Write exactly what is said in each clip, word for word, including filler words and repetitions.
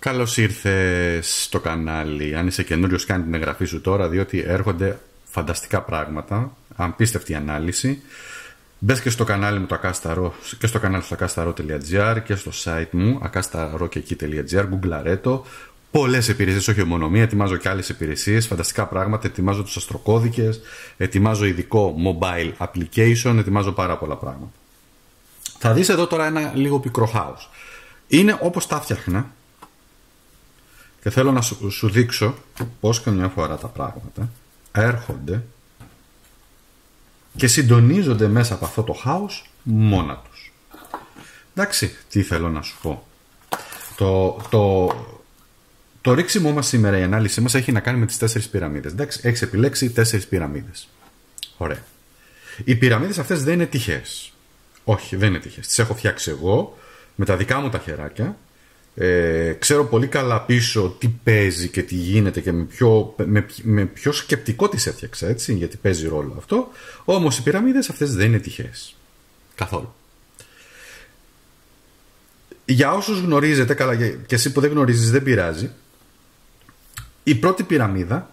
Καλώς ήρθες στο κανάλι. Αν είσαι καινούριος, κάνει την εγγραφή σου τώρα, διότι έρχονται φανταστικά πράγματα, απίστευτη ανάλυση. Μπες και στο κανάλι μου το Ακάσταρο, και στο κανάλι στο ακάσταρο τελεία τζι άρ και στο site μου ακάσταροκεκί τελεία τζι άρ. Γκουγκλαρέ το. Πολλές υπηρεσίες, όχι μόνο μία, ετοιμάζω και άλλες υπηρεσίες, φανταστικά πράγματα. Ετοιμάζω τους αστροκώδικες, ετοιμάζω ειδικό mobile application, ετοιμάζω πάρα πολλά πράγματα. Θα δεις εδώ τώρα ένα λίγο πικρό χάος. Είναι όπως τα φτιάχνα. Και θέλω να σου, σου δείξω πώς καμιά φορά τα πράγματα έρχονται και συντονίζονται μέσα από αυτό το χάος μόνα τους. Εντάξει, τι θέλω να σου πω. Το, το, το ρίξιμό μας σήμερα, η ανάλυση μας έχει να κάνει με τις τέσσερις πυραμίδες. Εντάξει, έχεις επιλέξει τέσσερις πυραμίδες. Ωραία. Οι πυραμίδες αυτές δεν είναι τυχαίες. Όχι, δεν είναι τυχαίες. Τις έχω φτιάξει εγώ με τα δικά μου τα χεράκια. Ε, ξέρω πολύ καλά πίσω τι παίζει και τι γίνεται και με ποιο, με, με ποιο σκεπτικό τις έφτιαξα, έτσι, γιατί παίζει ρόλο αυτό. Όμως οι πυραμίδες αυτές δεν είναι τυχαίες καθόλου. Για όσους γνωρίζετε, καλά, και εσύ που δεν γνωρίζεις δεν πειράζει, η πρώτη πυραμίδα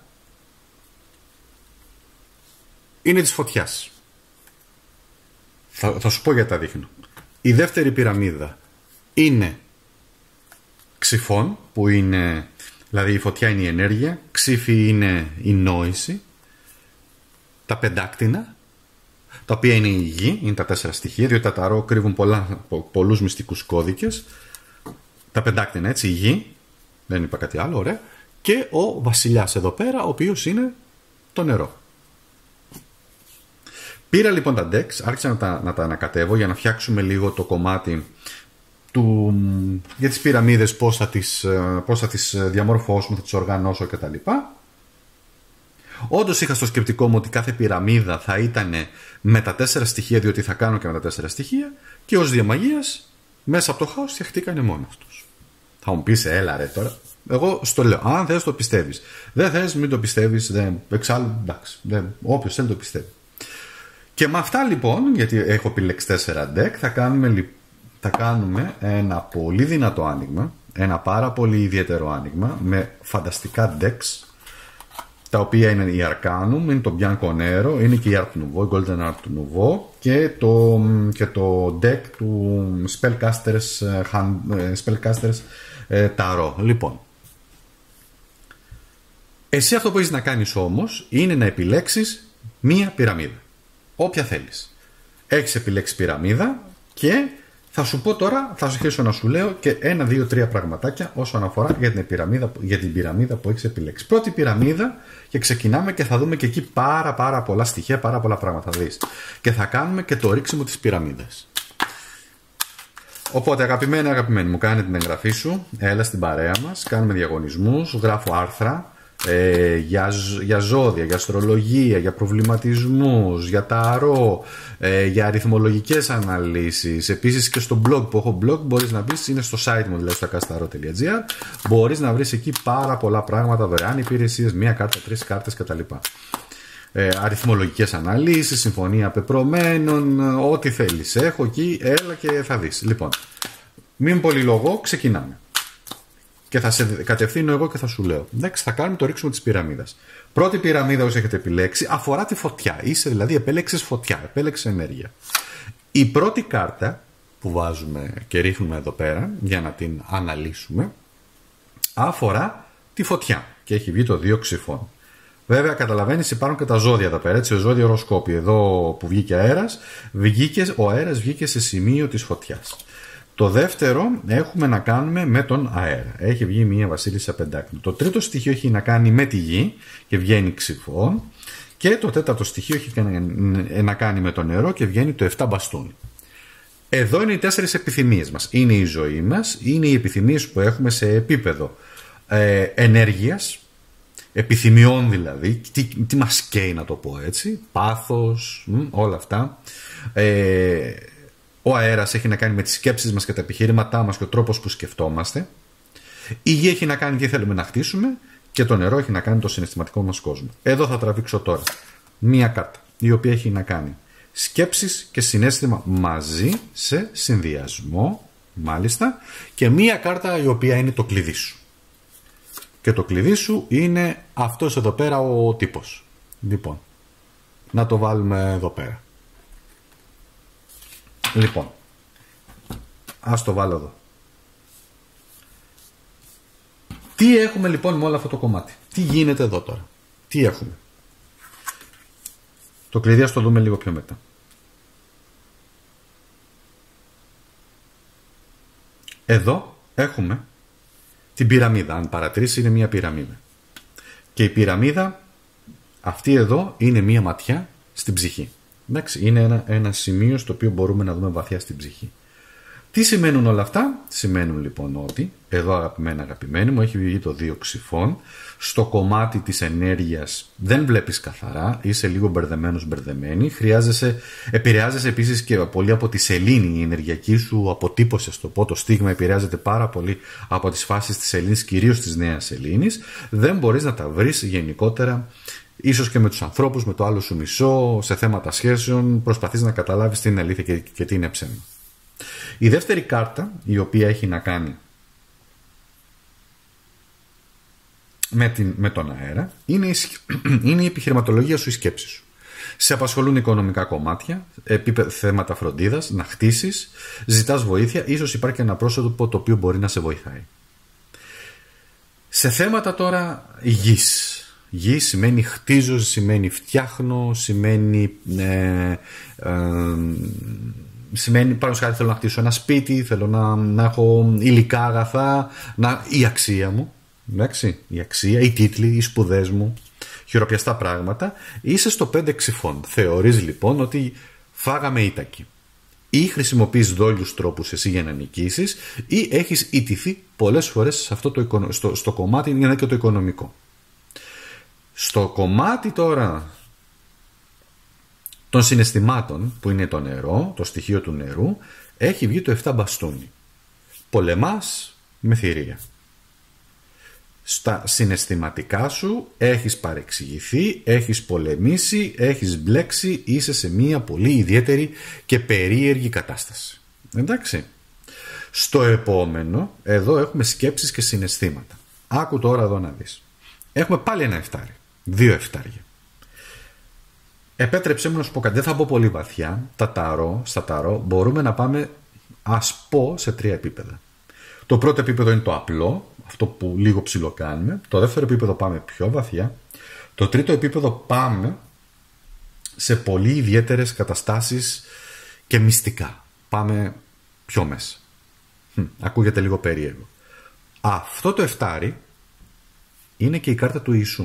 είναι της φωτιάς. Θα, θα σου πω γιατί τα δείχνω. Η δεύτερη πυραμίδα είναι ξυφών, που είναι, δηλαδή η φωτιά είναι η ενέργεια, ξύφη είναι η νόηση, τα πεντάκτηνα, τα οποία είναι η γη, είναι τα τέσσερα στοιχεία, διότι τα ταρό κρύβουν πολλά, πολλούς μυστικούς κώδικες. Τα πεντάκτηνα, έτσι, η γη, δεν είπα κάτι άλλο, ωραία, και ο βασιλιάς εδώ πέρα, ο οποίος είναι το νερό. Πήρα λοιπόν τα decks, άρχισα να τα, να τα ανακατεύω για να φτιάξουμε λίγο το κομμάτι του, για τις πυραμίδες, πώς θα τις, πώς θα τις διαμορφώσουμε, θα τις οργανώσω κτλ. Όντως είχα στο σκεπτικό μου ότι κάθε πυραμίδα θα ήταν με τα τέσσερα στοιχεία, διότι θα κάνω και με τα τέσσερα στοιχεία, και ως διαμαγείας μέσα από το χάος φτιαχτήκανε μόνος τους. Θα μου πεις, έλα ρε τώρα. Εγώ στο λέω, αν θες το πιστεύεις. Δεν θες, μην το πιστεύεις. Δεν, εξάλλου, εντάξει, δεν, όποιος θέλει το πιστεύει. Και με αυτά λοιπόν, γιατί έχω επιλέξει τέσσερα deck, θα κάνουμε λοιπόν. Θα κάνουμε ένα πολύ δυνατό άνοιγμα, ένα πάρα πολύ ιδιαίτερο άνοιγμα με φανταστικά decks, τα οποία είναι η Arcanum, είναι το Bianco Nero, είναι και η Art Nouveau, η Golden Art Nouveau και το, και το deck του Spellcasters, Spellcasters Tarot. Λοιπόν, εσύ αυτό που έχεις να κάνεις όμως είναι να επιλέξεις μία πυραμίδα, όποια θέλεις. Έχεις επιλέξει πυραμίδα και θα σου πω τώρα, θα αρχίσω να σου λέω και ένα, δύο, τρία πραγματάκια όσον αφορά για την πυραμίδα, για την πυραμίδα που έχεις επιλέξει. Πρώτη πυραμίδα, και ξεκινάμε και θα δούμε και εκεί πάρα πάρα πολλά στοιχεία, πάρα πολλά πράγματα θα δεις. Και θα κάνουμε και το ρίξιμο της πυραμίδας. Οπότε αγαπημένοι, αγαπημένοι μου, κάνε την εγγραφή σου, έλα στην παρέα μας, κάνουμε διαγωνισμούς, γράφω άρθρα. Ε, για, για ζώδια, για αστρολογία, για προβληματισμούς, για ταρό, ε, για αριθμολογικές αναλύσεις. Επίσης και στο blog που έχω blog μπορείς να μπεις, είναι στο site μου, δηλαδή στο ακάσταρο τελεία τζι άρ, μπορείς να βρεις εκεί πάρα πολλά πράγματα, δωρεάν υπηρεσίες, μία κάρτα, τρεις κάρτες κτλ. Ε, αριθμολογικές αναλύσεις, συμφωνία πεπρωμένων, ό,τι θέλεις έχω εκεί, έλα και θα δεις. Λοιπόν, μην πολυλογώ, ξεκινάμε. Και θα σε κατευθύνω εγώ και θα σου λέω. Εντάξει, θα κάνουμε το ρίξιμο της πυραμίδας. Πρώτη πυραμίδα όσοι έχετε επιλέξει αφορά τη φωτιά. Είσαι δηλαδή επέλεξες φωτιά, επέλεξες ενέργεια. Η πρώτη κάρτα που βάζουμε και ρίχνουμε εδώ πέρα για να την αναλύσουμε αφορά τη φωτιά. Και έχει βγει το δύο ξυφών. Βέβαια, καταλαβαίνεις, υπάρχουν και τα ζώδια εδώ πέρα. Έτσι, ο ζώδιο οροσκόπη. Εδώ που βγήκε αέρας, βγήκε, ο αέρας βγήκε σε σημείο της φωτιάς. Το δεύτερο έχουμε να κάνουμε με τον αέρα. Έχει βγει μια βασίλισσα πεντάκτηνο. Το τρίτο στοιχείο έχει να κάνει με τη γη και βγαίνει ξυφών. Και το τέταρτο στοιχείο έχει να κάνει με το νερό και βγαίνει το επτά μπαστούνι. Εδώ είναι οι τέσσερις επιθυμίες μας. Είναι η ζωή μας, είναι οι επιθυμίες που έχουμε σε επίπεδο ε, ενέργειας, επιθυμιών δηλαδή, τι, τι μας καίει να το πω έτσι, πάθος, μ, όλα αυτά. Ε, Ο αέρας έχει να κάνει με τις σκέψεις μας και τα επιχειρήματά μας και ο τρόπος που σκεφτόμαστε. Η γη έχει να κάνει τι θέλουμε να χτίσουμε και το νερό έχει να κάνει το συναισθηματικό μας κόσμο. Εδώ θα τραβήξω τώρα μία κάρτα η οποία έχει να κάνει σκέψεις και συναίσθημα μαζί σε συνδυασμό, μάλιστα, και μία κάρτα η οποία είναι το κλειδί σου. και το κλειδί σου είναι αυτός εδώ πέρα ο τύπος. Λοιπόν, να το βάλουμε εδώ πέρα. Λοιπόν, ας το βάλω εδώ. Τι έχουμε λοιπόν με όλο αυτό το κομμάτι? Τι γίνεται εδώ τώρα? Τι έχουμε? Το κλειδί ας το δούμε λίγο πιο μετά. Εδώ έχουμε την πυραμίδα. Αν παρατηρήσεις, είναι μια πυραμίδα. Και η πυραμίδα αυτή εδώ είναι μια ματιά στην ψυχή. Εντάξει, είναι ένα, ένα σημείο στο οποίο μπορούμε να δούμε βαθιά στην ψυχή. Τι σημαίνουν όλα αυτά? Σημαίνουν λοιπόν ότι εδώ, αγαπημένα αγαπημένοι μου, έχει βγει το δύο ξυφών. Στο κομμάτι της ενέργειας δεν βλέπεις καθαρά, είσαι λίγο μπερδεμένος, μπερδεμένη. Χρειάζεσαι, επηρεάζεσαι επίσης και πολύ από τη σελήνη. Η ενεργειακή σου αποτύπωση, στο πω, το στίγμα επηρεάζεται πάρα πολύ από τις φάσεις της σελήνης, κυρίως της νέας σελήνης. Δεν μπορείς να τα βρεις γενικότερα, ίσως και με τους ανθρώπους, με το άλλο σου μισό, σε θέματα σχέσεων. Προσπαθείς να καταλάβεις τι είναι αλήθεια και, και τι είναι ψέμα. Η δεύτερη κάρτα, η οποία έχει να κάνει με, την, με τον αέρα, είναι η, είναι η επιχειρηματολογία σου, η σκέψη σου. Σε απασχολούν οικονομικά κομμάτια, επίπεδα, θέματα φροντίδας, να χτίσεις, ζητάς βοήθεια, ίσως υπάρχει ένα πρόσωπο το οποίο μπορεί να σε βοηθάει. Σε θέματα τώρα γης. Γη σημαίνει χτίζω, σημαίνει φτιάχνω, σημαίνει... Ε, ε, Σημαίνει, πάνω χάρη, θέλω να χτίσω ένα σπίτι, θέλω να, να έχω υλικά αγαθά, να, η αξία μου, εντάξει, η αξία, οι τίτλοι, οι σπουδές μου, χειροπιαστά πράγματα. Είσαι στο πέντε ξυφών. Θεωρείς λοιπόν ότι φάγαμε ήτακη. Ή χρησιμοποιείς δόλιους τρόπους εσύ για να νικήσεις, ή έχεις ιτηθεί πολλές φορές σε αυτό το, στο, στο κομμάτι, είναι και το οικονομικό. Στο κομμάτι τώρα των συναισθημάτων, που είναι το νερό, το στοιχείο του νερού, έχει βγει το επτά μπαστούνι. Πολεμάς με θηρία. Στα συναισθηματικά σου έχεις παρεξηγηθεί, έχεις πολεμήσει, έχεις μπλέξει, είσαι σε μια πολύ ιδιαίτερη και περίεργη κατάσταση. Εντάξει. Στο επόμενο, εδώ έχουμε σκέψεις και συναισθήματα. Άκου τώρα εδώ να δεις. Έχουμε πάλι ένα εφτάρι. Δύο εφτάρια. Επέτρεψέ μου να σου πω κάτι. Δεν θα μπω πολύ βαθιά. Τα ταρό, στα ταρό μπορούμε να πάμε, ας πω, σε τρία επίπεδα. Το πρώτο επίπεδο είναι το απλό, αυτό που λίγο ψιλοκάνουμε. Το δεύτερο επίπεδο πάμε πιο βαθιά. Το τρίτο επίπεδο πάμε σε πολύ ιδιαίτερες καταστάσεις και μυστικά. Πάμε πιο μέσα. Hm, ακούγεται λίγο περίεργο. Αυτό το εφτάρι είναι και η κάρτα του Ιησού.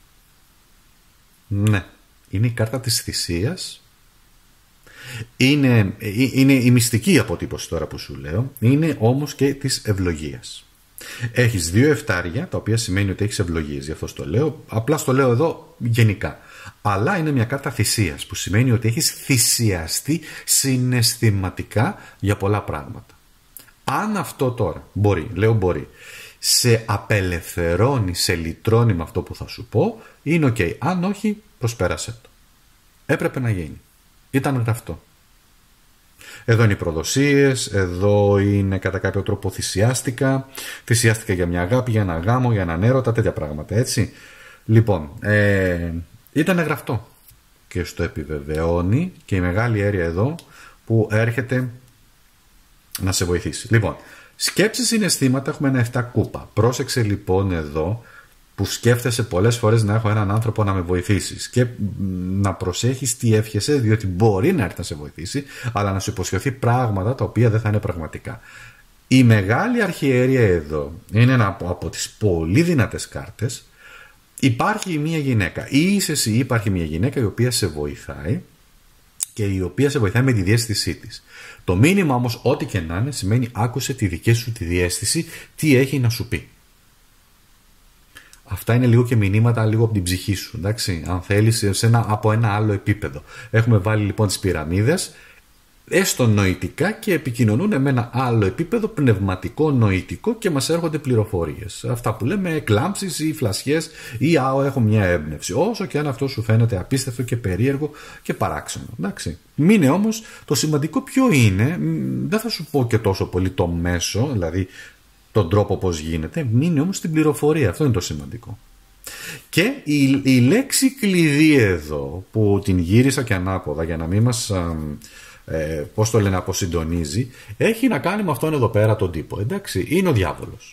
Ναι. Είναι η κάρτα της θυσίας. Είναι, είναι η μυστική αποτύπωση τώρα που σου λέω. Είναι όμως και της ευλογίας. Έχεις δύο εφτάρια, τα οποία σημαίνει ότι έχεις ευλογίες. Γι' αυτό το λέω. Απλά στο λέω εδώ γενικά. Αλλά είναι μια κάρτα θυσίας, που σημαίνει ότι έχεις θυσιαστεί συναισθηματικά για πολλά πράγματα. Αν αυτό τώρα μπορεί, λέω μπορεί, σε απελευθερώνει, σε λυτρώνει με αυτό που θα σου πω, είναι ok. Αν όχι, προσπέρασε το. Έπρεπε να γίνει. Ήταν γραφτό. Εδώ είναι οι προδοσίες, εδώ είναι κατά κάποιο τρόπο θυσιάστηκα, θυσιάστηκα για μια αγάπη, για ένα γάμο, για έναν έρωτα, τέτοια πράγματα, έτσι. Λοιπόν, ε, ήταν γραφτό. Και στο επιβεβαιώνει και η μεγάλη αίρια εδώ που έρχεται να σε βοηθήσει. Λοιπόν, σκέψεις, συναισθήματα, έχουμε ένα επτά κούπα. Πρόσεξε λοιπόν εδώ που σκέφτεσαι πολλές φορές να έχω έναν άνθρωπο να με βοηθήσει και να προσέχεις τι εύχεσαι, διότι μπορεί να έρθει να σε βοηθήσει, αλλά να σου υποσχεθεί πράγματα τα οποία δεν θα είναι πραγματικά. Η μεγάλη αρχιέρεια εδώ είναι ένα από, από τις πολύ δυνατές κάρτες. Υπάρχει μια γυναίκα, ή είσαι εσύ, υπάρχει μια γυναίκα η οποία σε βοηθάει και η οποία σε βοηθάει με τη διαίσθησή της. Το μήνυμα όμως, ό,τι και να είναι, σημαίνει άκουσε τη δική σου τη διαίσθηση, τι έχει να σου πει. Αυτά είναι λίγο και μηνύματα λίγο από την ψυχή σου, εντάξει, αν θέλεις, σε ένα, από ένα άλλο επίπεδο. Έχουμε βάλει λοιπόν τις πυραμίδες, έστω νοητικά, και επικοινωνούν με ένα άλλο επίπεδο πνευματικό, νοητικό, και μας έρχονται πληροφορίες. Αυτά που λέμε εκλάμψεις ή φλασιές ή άω έχω μια έμπνευση. Όσο και αν αυτό σου φαίνεται απίστευτο και περίεργο και παράξενο. Εντάξει. Μείνε όμως, το σημαντικό ποιο είναι, δεν θα σου πω και τόσο πολύ το μέσο, δηλαδή τον τρόπο πώς γίνεται, μείνει όμως στην πληροφορία. Αυτό είναι το σημαντικό. Και η, η λέξη κλειδί εδώ, που την γύρισα και ανάποδα για να μην μας, ε, πώς το λένε, αποσυντονίζει, έχει να κάνει με αυτόν εδώ πέρα τον τύπο. Εντάξει, είναι ο διάβολος.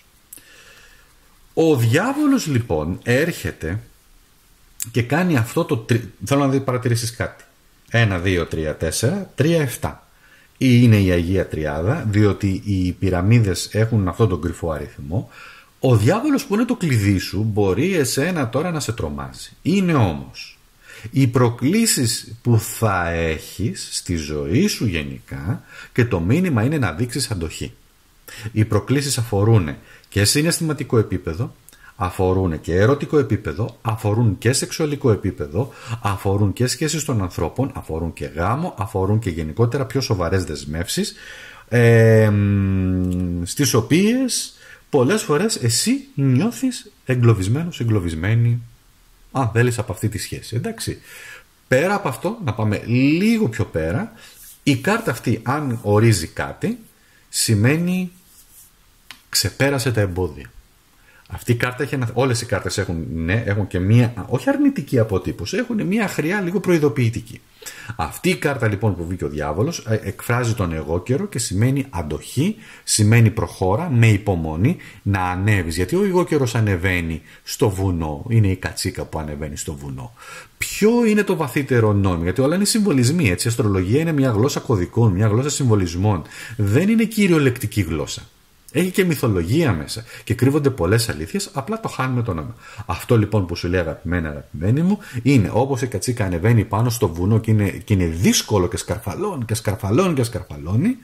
Ο διάβολος λοιπόν έρχεται και κάνει αυτό το... Τρι... Θέλω να παρατηρήσεις κάτι. ένα, δύο, τρία, τέσσερα, τρία, επτά. Είναι η Αγία Τριάδα, διότι οι πυραμίδες έχουν αυτόν τον κρυφό αριθμό. Ο διάβολος που είναι το κλειδί σου μπορεί εσένα τώρα να σε τρομάζει. Είναι όμως οι προκλήσεις που θα έχεις στη ζωή σου γενικά, και το μήνυμα είναι να δείξεις αντοχή. Οι προκλήσεις αφορούν και συναισθηματικό επίπεδο, αφορούν και ερωτικό επίπεδο, αφορούν και σεξουαλικό επίπεδο, αφορούν και σχέσεις των ανθρώπων, αφορούν και γάμο, αφορούν και γενικότερα πιο σοβαρές δεσμεύσεις, ε, στις οποίες πολλές φορές εσύ νιώθεις εγκλωβισμένος, εγκλωβισμένη, αν θέλεις, από αυτή τη σχέση. Εντάξει. Πέρα από αυτό, να πάμε λίγο πιο πέρα, η κάρτα αυτή, αν ορίζει κάτι, σημαίνει ξεπέρασε τα εμπόδια. Αυτή η κάρτα έχει ένα... Όλες οι κάρτες έχουν, ναι, έχουν και μία, όχι αρνητική αποτύπωση, έχουν μία χρειά λίγο προειδοποιητική. Αυτή η κάρτα λοιπόν που βγήκε ο διάβολος εκφράζει τον εγώ καιρο και σημαίνει αντοχή, σημαίνει προχώρα με υπομονή να ανέβεις. Γιατί ο εγώ καιρος ανεβαίνει στο βουνό, είναι η κατσίκα που ανεβαίνει στο βουνό. Ποιο είναι το βαθύτερο νόημα? Γιατί όλα είναι συμβολισμοί, έτσι. Η αστρολογία είναι μια γλώσσα κωδικών, μια γλώσσα συμβολισμών. Δεν είναι κυριολεκτική γλώσσα. Έχει και μυθολογία μέσα και κρύβονται πολλές αλήθειες, απλά το χάνουμε το νόημα. Αυτό λοιπόν που σου λέει αγαπημένα, αγαπημένη μου, είναι όπως η κατσίκα ανεβαίνει πάνω στο βουνό και είναι, και είναι δύσκολο και σκαρφαλώνει και σκαρφαλώνει και σκαρφαλώνει,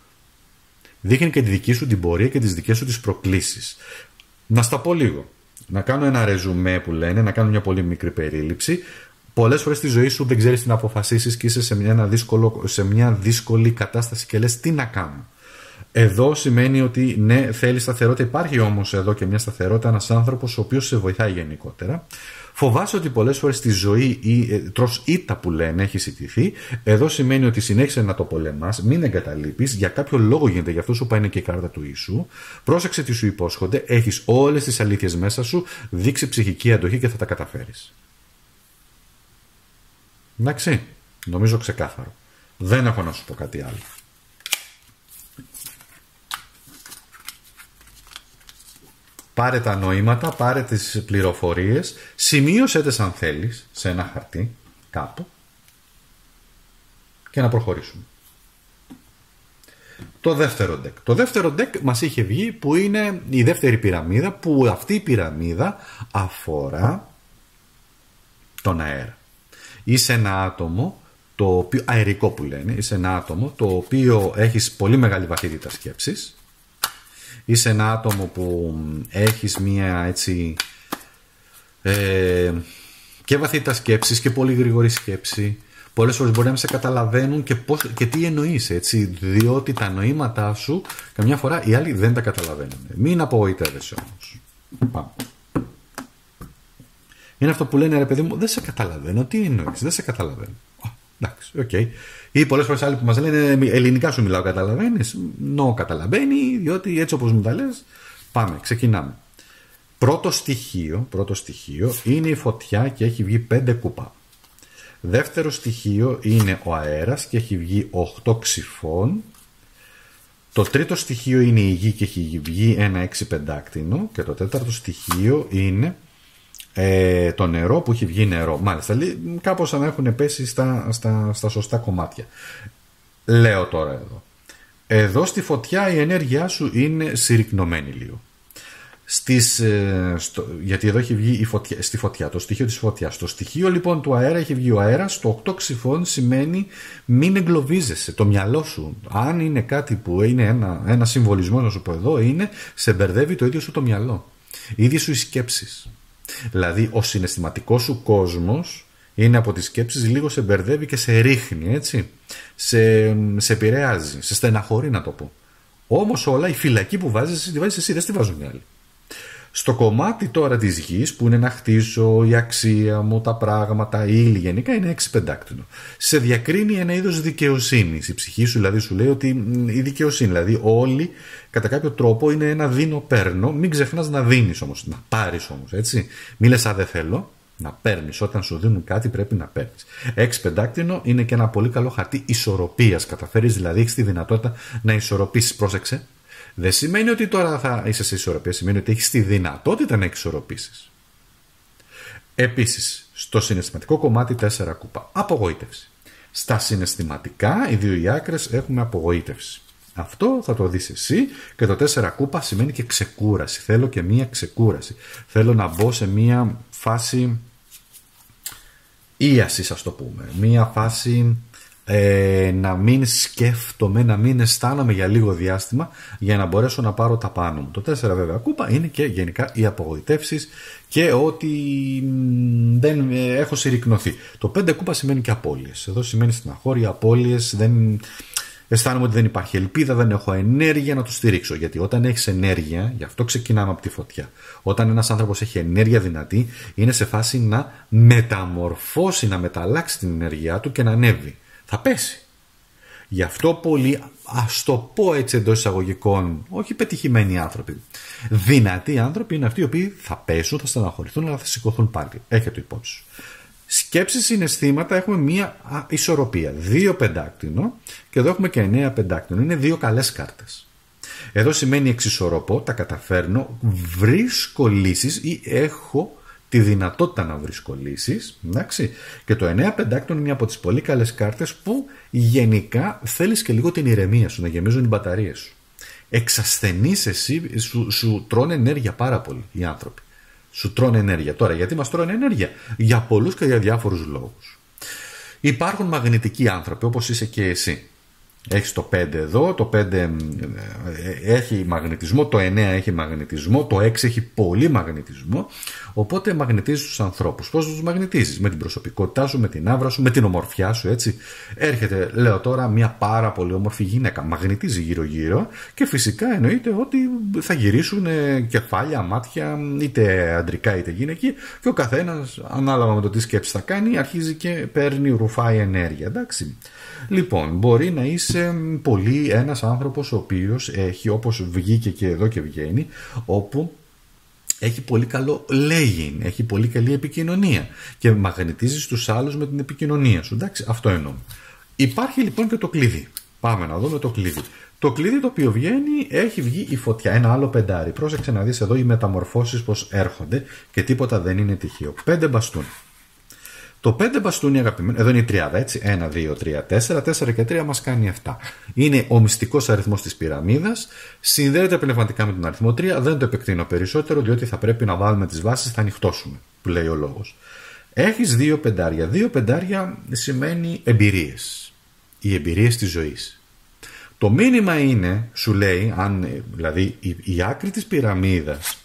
δείχνει και τη δική σου την πορεία και τις δικές σου τις προκλήσεις. Να στα πω λίγο. Να κάνω ένα ρεζουμέ που λένε, να κάνω μια πολύ μικρή περίληψη. Πολλές φορές στη ζωή σου δεν ξέρεις τι να αποφασίσεις και είσαι σε μια, ένα δύσκολο, σε μια δύσκολη κατάσταση και λες τι να κάνω. Εδώ σημαίνει ότι ναι, θέλει σταθερότητα. Υπάρχει όμως εδώ και μια σταθερότητα, ένας άνθρωπος ο οποίος σε βοηθάει γενικότερα. Φοβάσαι ότι πολλές φορές στη ζωή ή, ε, τρως ήττα που λένε, έχει ιτηθεί. Εδώ σημαίνει ότι συνέχισε να το πολεμάς, μην εγκαταλείπεις. Για κάποιο λόγο γίνεται, γι' αυτό σου πάει και η κάρτα του Ιησού. Πρόσεξε τι σου υπόσχονται. Έχεις όλες τις αλήθειες μέσα σου. Δείξει ψυχική αντοχή και θα τα καταφέρεις. Εντάξει, νομίζω ξεκάθαρο. Δεν έχω να σου πω κάτι άλλο. Πάρε τα νοήματα, πάρε τις πληροφορίες, σημείωσέ τες αν θέλεις σε ένα χαρτί κάπου και να προχωρήσουμε. Το δεύτερο deck. Το δεύτερο deck μας είχε βγει που είναι η δεύτερη πυραμίδα, που αυτή η πυραμίδα αφορά τον αέρα. Είσαι ένα άτομο, το οποίο, αερικό που λένε, είσαι ένα άτομο το οποίο έχεις πολύ μεγάλη βαθύτητα σκέψης. Είσαι ένα άτομο που έχεις μία έτσι ε, και βαθύτητα σκέψης και πολύ γρήγορη σκέψη. Πολλές φορές μπορεί να μην σε καταλαβαίνουν και, πώς, και τι εννοείς, έτσι, διότι τα νοήματά σου καμιά φορά οι άλλοι δεν τα καταλαβαίνουν. Μην απογοητεύεσαι όμως. Πάμε. Είναι αυτό που λένε, ρε παιδί μου, δεν σε καταλαβαίνω, τι εννοείς, δεν σε καταλαβαίνω. Εντάξει, οκ. Okay. Ή πολλές φορές άλλοι που μας λένε ελληνικά σου μιλάω, καταλαβαίνεις? Νο, καταλαβαίνει, διότι έτσι όπως μου τα λες. Πάμε, ξεκινάμε. Πρώτο στοιχείο, πρώτο στοιχείο είναι η φωτιά και έχει βγει πέντε κούπα. Δεύτερο στοιχείο είναι ο αέρας και έχει βγει οκτώ ξυφών. Το τρίτο στοιχείο είναι η γη και έχει βγει ένα έξι πεντάκτηνο. Και το τέταρτο στοιχείο είναι Ε, το νερό που έχει βγει νερό. Μάλιστα, κάπως να έχουν πέσει στα, στα, στα σωστά κομμάτια. Λέω τώρα εδώ. Εδώ στη φωτιά η ενέργειά σου είναι συρρυκνωμένη λίγο. Στις, ε, στο, γιατί εδώ έχει βγει η φωτιά, στη φωτιά, το στοιχείο της φωτιάς. Στο στοιχείο λοιπόν του αέρα έχει βγει ο αέρας. Το οκτώ ξυφών σημαίνει μην εγκλωβίζεσαι. Το μυαλό σου, αν είναι κάτι που είναι ένα, ένα συμβολισμό, να σου πω εδώ, είναι σε μπερδεύει το ίδιο σου το μυαλό. Οι ίδιες σου οι σκέψεις. Δηλαδή ο συναισθηματικός σου κόσμος είναι από τις σκέψεις, λίγο σε μπερδεύει και σε ρίχνει, έτσι, σε, σε επηρεάζει, σε στεναχωρεί να το πω. Όμως όλα η φυλακή που βάζεις, τη βάζεις εσύ, δεν στη βάζουν οι άλλοι. Στο κομμάτι τώρα της γης που είναι να χτίσω, η αξία μου, τα πράγματα, η ύλη γενικά είναι έξι πεντάκτηνο. Σε διακρίνει ένα είδος δικαιοσύνης. Η ψυχή σου δηλαδή σου λέει ότι η δικαιοσύνη, δηλαδή όλοι κατά κάποιο τρόπο είναι ένα δίνω-παίρνω. Μην ξεχνάς να δίνεις όμως, να πάρεις όμως, έτσι. Μη λες, α, δεν θέλω. Να παίρνεις. Όταν σου δίνουν κάτι πρέπει να παίρνεις. Έξι πεντάκτηνο είναι και ένα πολύ καλό χαρτί ισορροπίας. Καταφέρεις δηλαδή, έχεις τη δυνατότητα να ισορροπήσεις. Πρόσεξε. Δεν σημαίνει ότι τώρα θα είσαι σε ισορροπία. Σημαίνει ότι έχεις τη δυνατότητα να ισορροπήσεις. Επίσης, στο συναισθηματικό κομμάτι τέσσερα κούπα. Απογοήτευση. Στα συναισθηματικά, οι δύο οι άκρες έχουμε απογοήτευση. Αυτό θα το δεις εσύ και το τέσσερα κούπα σημαίνει και ξεκούραση. Θέλω και μία ξεκούραση. Θέλω να μπω σε μία φάση ίασης, ας το πούμε. Μία φάση ε, να μην σκέφτομαι, να μην αισθάνομαι για λίγο διάστημα για να μπορέσω να πάρω τα πάνω μου. Το τέσσερα βέβαια κούπα είναι και γενικά οι απογοητεύσεις και ότι δεν ε, έχω συρρικνωθεί. Το πέντε κούπα σημαίνει και απώλειες. Εδώ σημαίνει στεναχώρια, απώλειες, δεν... αισθάνομαι ότι δεν υπάρχει ελπίδα, δεν έχω ενέργεια να το στηρίξω. Γιατί όταν έχεις ενέργεια, γι' αυτό ξεκινάμε από τη φωτιά. Όταν ένας άνθρωπος έχει ενέργεια δυνατή, είναι σε φάση να μεταμορφώσει, να μεταλλάξει την ενέργειά του και να ανέβει. Θα πέσει. Γι' αυτό πολλοί, ας το πω έτσι εντός εισαγωγικών, όχι πετυχημένοι άνθρωποι, δυνατοί άνθρωποι είναι αυτοί οι οποίοι θα πέσουν, θα στεναχωρηθούν, αλλά θα σηκωθούν πάλι. Έχετε υπόψη σου. Σκέψεις, συναισθήματα, έχουμε μία ισορροπία. Δύο πεντάκτηνο και εδώ έχουμε και εννέα πεντάκτηνο. Είναι δύο καλές κάρτες. Εδώ σημαίνει εξισορροπώ, τα καταφέρνω, βρίσκω λύσεις ή έχω τη δυνατότητα να βρίσκω λύσεις. Εντάξει. Και το εννέα πεντάκτηνο είναι μία από τις πολύ καλές κάρτες που γενικά θέλεις και λίγο την ηρεμία σου, να γεμίζουν οι μπαταρίες σου. Εξασθενείς εσύ, σου, σου τρώνε ενέργεια πάρα πολύ οι άνθρωποι. Σου τρώνε ενέργεια. Τώρα, γιατί μας τρώνε ενέργεια? Για πολλούς και για διάφορους λόγους. Υπάρχουν μαγνητικοί άνθρωποι, όπως είσαι και εσύ. Έχεις το πέντε εδώ, το πέντε έχει μαγνητισμό, το εννέα έχει μαγνητισμό, το έξι έχει πολύ μαγνητισμό. Οπότε μαγνητίζεις τους ανθρώπους. Πώς τους μαγνητίζεις? Με την προσωπικότητά σου, με την άβρα σου, με την ομορφιά σου, έτσι. Έρχεται, λέω τώρα, μια πάρα πολύ όμορφη γυναίκα. Μαγνητίζει γύρω-γύρω και φυσικά εννοείται ότι θα γυρίσουν κεφάλια, μάτια, είτε αντρικά είτε γυναικεία, και ο καθένας, ανάλογα με το τι σκέψη θα κάνει, αρχίζει και παίρνει, ρουφάει ενέργεια. Εντάξει. Λοιπόν, μπορεί να είσαι πολύ ένας άνθρωπος ο οποίος έχει, όπως βγήκε και εδώ και βγαίνει, όπου έχει πολύ καλό λέγειν, έχει πολύ καλή επικοινωνία και μαγνητίζεις τους άλλους με την επικοινωνία σου. Εντάξει, αυτό εννοώ. Υπάρχει λοιπόν και το κλειδί. Πάμε να δούμε το κλειδί. Το κλειδί το οποίο βγαίνει, έχει βγει η φωτιά, ένα άλλο πεντάρι. Πρόσεξε να δεις εδώ οι μεταμορφώσεις πως έρχονται και τίποτα δεν είναι τυχαίο. Πέντε μπαστούνι. Το πέντε μπαστούνι, αγαπημένο, εδώ είναι η τριάδα, έτσι. ένα, δύο, τρία, τέσσερα. τέσσερα και τρία μας κάνει επτά. Είναι ο μυστικός αριθμός της πυραμίδας. Συνδέεται πνευματικά με τον αριθμό τρία. Δεν το επεκτείνω περισσότερο, διότι θα πρέπει να βάλουμε τις βάσεις, θα ανοιχτώσουμε, που λέει ο λόγος. Έχεις δύο πεντάρια. Δύο πεντάρια σημαίνει εμπειρίες. Οι εμπειρίες της ζωής. Το μήνυμα είναι, σου λέει, αν, δηλαδή η, η άκρη της πυραμίδας,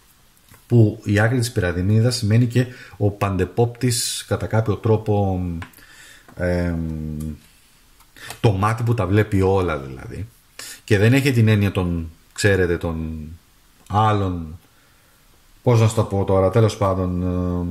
που η άκρη της πυραμίδας σημαίνει και ο παντεπόπτης κατά κάποιο τρόπο, ε, το μάτι που τα βλέπει όλα δηλαδή, και δεν έχει την έννοια των, ξέρετε, των άλλων, πώς να σου το πω τώρα, τέλος πάντων,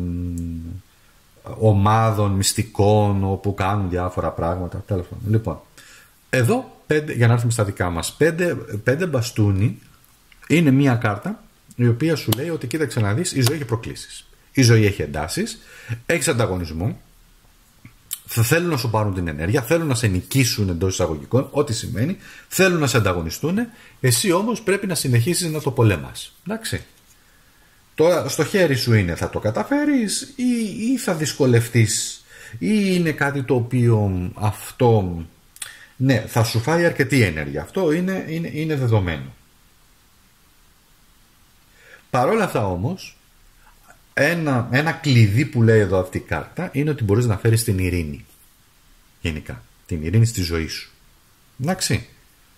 ε, ομάδων μυστικών όπου κάνουν διάφορα πράγματα, τέλος πάντων. Λοιπόν, εδώ πέντε, για να έρθουμε στα δικά μας, πέντε, πέντε μπαστούνι είναι μία κάρτα η οποία σου λέει ότι κοίταξε να δεις, η ζωή έχει προκλήσεις. Η ζωή έχει εντάσεις, έχεις ανταγωνισμό, θα θέλουν να σου πάρουν την ενέργεια, θέλουν να σε νικήσουν εντός εισαγωγικών, ό,τι σημαίνει, θέλουν να σε ανταγωνιστούν, εσύ όμως πρέπει να συνεχίσεις να το πολέμας. Εντάξει. Τώρα στο χέρι σου είναι, θα το καταφέρεις ή, ή θα δυσκολευτείς, ή είναι κάτι το οποίο αυτό, ναι, θα σου φάει αρκετή ενέργεια. Αυτό είναι, είναι, είναι δεδομένο. Παρ' όλα αυτά όμως, ένα, ένα κλειδί που λέει εδώ αυτή η κάρτα είναι ότι μπορείς να φέρεις την ειρήνη. Γενικά, την ειρήνη στη ζωή σου. Εντάξει.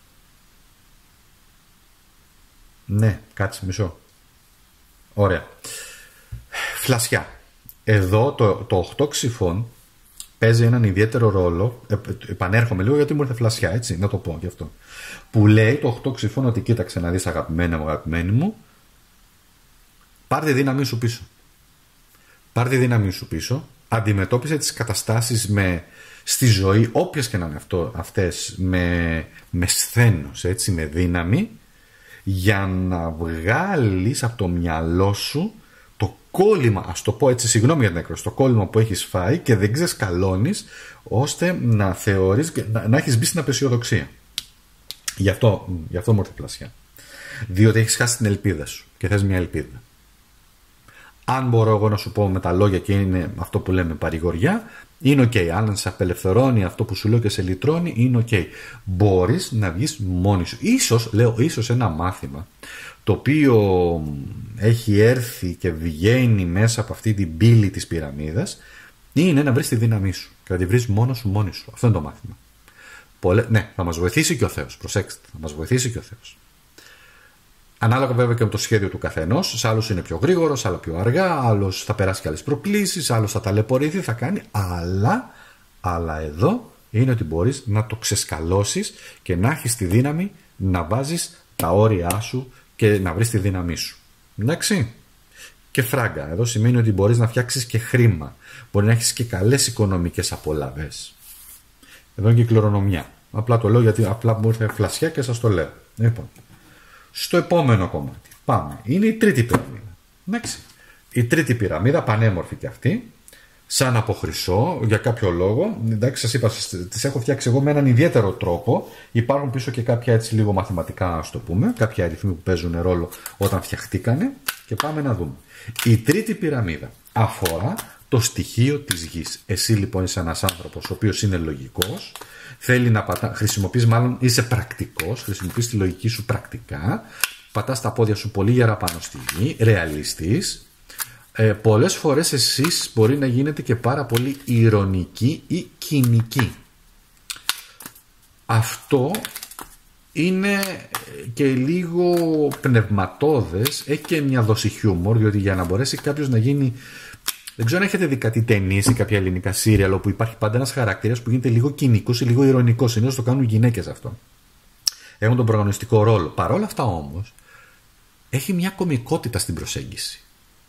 Ναι, κάτσε μισό. Ωραία. Φλασιά. Εδώ το, το οκτώ ξυφών παίζει έναν ιδιαίτερο ρόλο. Ε, επανέρχομαι λίγο γιατί μου ήρθε φλασιά, έτσι, να το πω γι' αυτό. Που λέει το οκτώ ξυφών ότι κοίταξε να δεις, αγαπημένα μου, αγαπημένη μου, Πάρ' τη δύναμή σου πίσω. Πάρ' τη δύναμή σου πίσω. Αντιμετώπισε τις καταστάσεις με, στη ζωή, όποιες και να είναι αυτό, αυτές, με, με σθένος, έτσι, με δύναμη, για να βγάλεις από το μυαλό σου το κόλλημα, ας το πω έτσι, συγγνώμη για την έκφραση, το κόλλημα που έχεις φάει και δεν ξεσκαλώνεις, ώστε να θεωρείς, να, να έχεις μπει στην απεσιοδοξία. Γι' αυτό, γι' αυτό μου ήρθε πλασιά. Διότι έχεις χάσει την ελπίδα σου και θες μια ελπίδα. Αν μπορώ εγώ να σου πω με τα λόγια, και είναι αυτό που λέμε παρηγοριά, είναι οκ. Okay. Αν σε απελευθερώνει αυτό που σου λέω και σε λυτρώνει, είναι οκ. Okay. Μπορείς να βγεις μόνη σου. Ίσως, λέω, ίσως ένα μάθημα το οποίο έχει έρθει και βγαίνει μέσα από αυτή την πύλη της πυραμίδας, είναι να βρεις τη δύναμή σου και να τη βρεις μόνος σου, μόνη σου. Αυτό είναι το μάθημα. Πολλέ... Ναι, θα μας βοηθήσει και ο Θεός. Προσέξτε, θα μας βοηθήσει και ο Θεός. Ανάλογα βέβαια και με το σχέδιο του καθενός. Σε άλλους είναι πιο γρήγορο, σε άλλους πιο αργά, άλλος θα περάσει και άλλες προκλήσεις, άλλος θα ταλαιπωρηθεί, θα κάνει. Αλλά, αλλά εδώ είναι ότι μπορείς να το ξεσκαλώσεις και να έχεις τη δύναμη να βάζεις τα όρια σου και να βρεις τη δύναμή σου. Εντάξει. Και φράγκα. Εδώ σημαίνει ότι μπορείς να φτιάξεις και χρήμα. Μπορεί να έχεις και καλές οικονομικές απολαβές. Εδώ είναι και η κληρονομιά. Απλά το λέω γιατί απλά μου ήρθε φλασιά και σας το λέω. Λοιπόν. Στο επόμενο κομμάτι πάμε. Είναι η τρίτη πυραμίδα. Εντάξει. Η τρίτη πυραμίδα, πανέμορφη και αυτή, σαν από χρυσό, για κάποιο λόγο. Εντάξει, σας είπα, τις έχω φτιάξει εγώ με έναν ιδιαίτερο τρόπο. Υπάρχουν πίσω και κάποια έτσι λίγο μαθηματικά, ας το πούμε, κάποια αριθμοί που παίζουν ρόλο όταν φτιαχτήκανε. Και πάμε να δούμε. Η τρίτη πυραμίδα αφορά το στοιχείο της γης. Εσύ λοιπόν είσαι ένας άνθρωπος ο οποίος είναι λογικός, θέλει να πατά, χρησιμοποιείς μάλλον, είσαι πρακτικός, χρησιμοποιείς τη λογική σου πρακτικά, πατάς τα πόδια σου πολύ γερά πάνω στη γη, ρεαλιστής. Ε, πολλές φορές εσείς μπορεί να γίνετε και πάρα πολύ ηρωνικοί ή κοινικοί. Αυτό είναι και λίγο πνευματώδες, έχει και μια δόση χιούμορ, διότι για να μπορέσει κάποιος να γίνει... Δεν ξέρω αν έχετε δει κάτι ταινίες ή κάποια ελληνικά σύριαλ όπου υπάρχει πάντα ένας χαρακτήρας που γίνεται λίγο κοινικός ή λίγο ηρωνικός. Συνήθως το κάνουν γυναίκες αυτό. Έχουν τον πρωταγωνιστικό ρόλο. Παρ' όλα αυτά όμως έχει μια κωμικότητα στην προσέγγιση.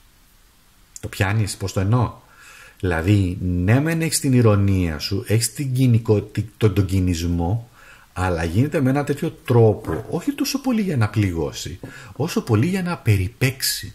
Το πιάνεις, πώς το εννοώ? Δηλαδή, ναι, μεν έχεις την ηρωνία σου, έχεις την κοινικό, τον, τον κινησμό, αλλά γίνεται με ένα τέτοιο τρόπο, όχι τόσο πολύ για να πληγώσει, όσο πολύ για να περιπέξει.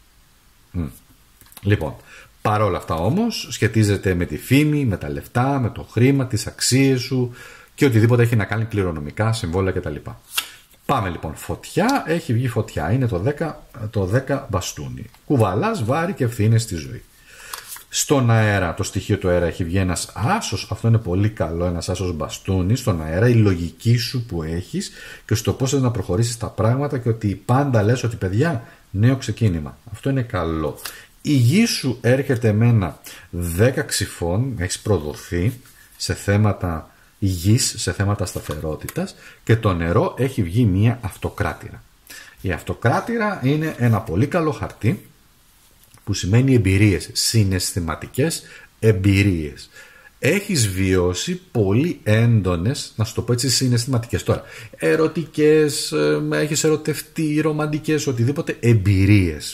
Mm. Λοιπόν, παρόλα αυτά όμως σχετίζεται με τη φήμη, με τα λεφτά, με το χρήμα, τις αξίες σου και οτιδήποτε έχει να κάνει κληρονομικά, συμβόλαια κτλ. Πάμε λοιπόν. Φωτιά, έχει βγει φωτιά. Είναι το δέκα, το δέκα μπαστούνι. Κουβαλάς βάρη και ευθύνες στη ζωή. Στον αέρα, το στοιχείο του αέρα, έχει βγει ένας άσος. Αυτό είναι πολύ καλό, ένας άσος μπαστούνι. Στον αέρα, η λογική σου που έχεις και στο πώς θες να προχωρήσεις τα πράγματα και ότι πάντα λες ότι παιδιά, νέο ξεκίνημα. Αυτό είναι καλό. Η γη σου έρχεται με ένα δέκα ξυφών, έχεις προδοθεί σε θέματα γης, σε θέματα σταθερότητας, και το νερό έχει βγει μία αυτοκράτηρα. Η αυτοκράτηρα είναι ένα πολύ καλό χαρτί που σημαίνει εμπειρίες, συναισθηματικές εμπειρίες. Έχεις βιώσει πολύ έντονες, να σου το πω έτσι, συναισθηματικές τώρα, ερωτικές, έχεις ερωτευτεί, ρομαντικές, οτιδήποτε εμπειρίες.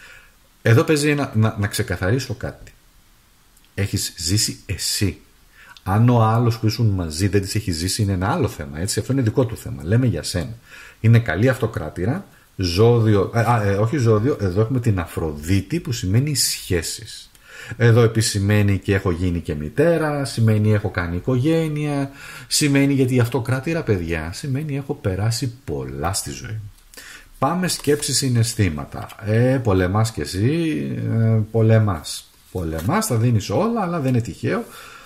Εδώ παίζει ένα, να, να ξεκαθαρίσω κάτι. Έχεις ζήσει εσύ. Αν ο άλλος που ήσουν μαζί δεν τις έχει ζήσει, είναι ένα άλλο θέμα. Έτσι. Αυτό είναι δικό του θέμα. Λέμε για σένα. Είναι καλή αυτοκράτηρα. Ζώδιο, α, ε, όχι ζώδιο, εδώ έχουμε την Αφροδίτη που σημαίνει σχέσεις. Εδώ επίσης σημαίνει και έχω γίνει και μητέρα, σημαίνει έχω κάνει οικογένεια, σημαίνει, γιατί η αυτοκράτηρα, παιδιά, σημαίνει έχω περάσει πολλά στη ζωή. Πάμε σκέψεις, συναισθήματα. Ε, πολεμάς κι εσύ, ε, πολεμάς. Πολεμάς, θα δίνεις όλα, αλλά δεν είναι τυχαίο.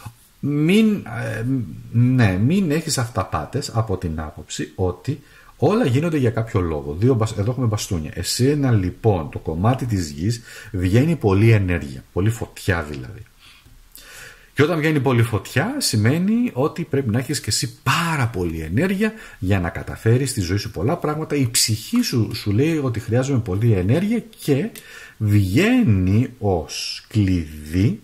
Μην, ε, ναι, μην έχεις αυταπάτες από την άποψη ότι όλα γίνονται για κάποιο λόγο. Δύο, εδώ έχουμε μπαστούνια. Εσένα λοιπόν το κομμάτι της γης βγαίνει πολύ ενέργεια, πολύ φωτιά δηλαδή. Και όταν βγαίνει πολύ φωτιά σημαίνει ότι πρέπει να έχεις και εσύ πάρα πολύ ενέργεια για να καταφέρεις στη ζωή σου πολλά πράγματα. Η ψυχή σου σου λέει ότι χρειάζομαι πολύ ενέργεια και βγαίνει ως κλειδί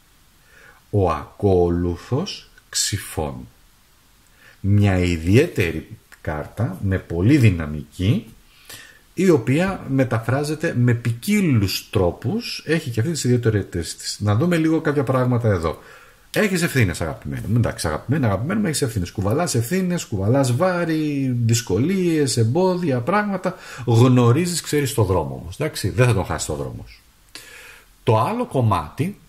ο ακόλουθος ξυφών. Μια ιδιαίτερη κάρτα με πολύ δυναμική η οποία μεταφράζεται με ποικίλους τρόπους, έχει και αυτή τις ιδιαιτερότητες της. Να δούμε λίγο κάποια πράγματα εδώ. Έχεις ευθύνες, αγαπημένο. Εντάξει, αγαπημένο, αγαπημένο, έχεις ευθύνες. Κουβαλάς ευθύνες, κουβαλάς βάρη, δυσκολίες, εμπόδια, πράγματα. Γνωρίζεις, ξέρεις το δρόμο όμως. Εντάξει, δεν θα τον χάσεις το δρόμο σου. Το άλλο κομμάτι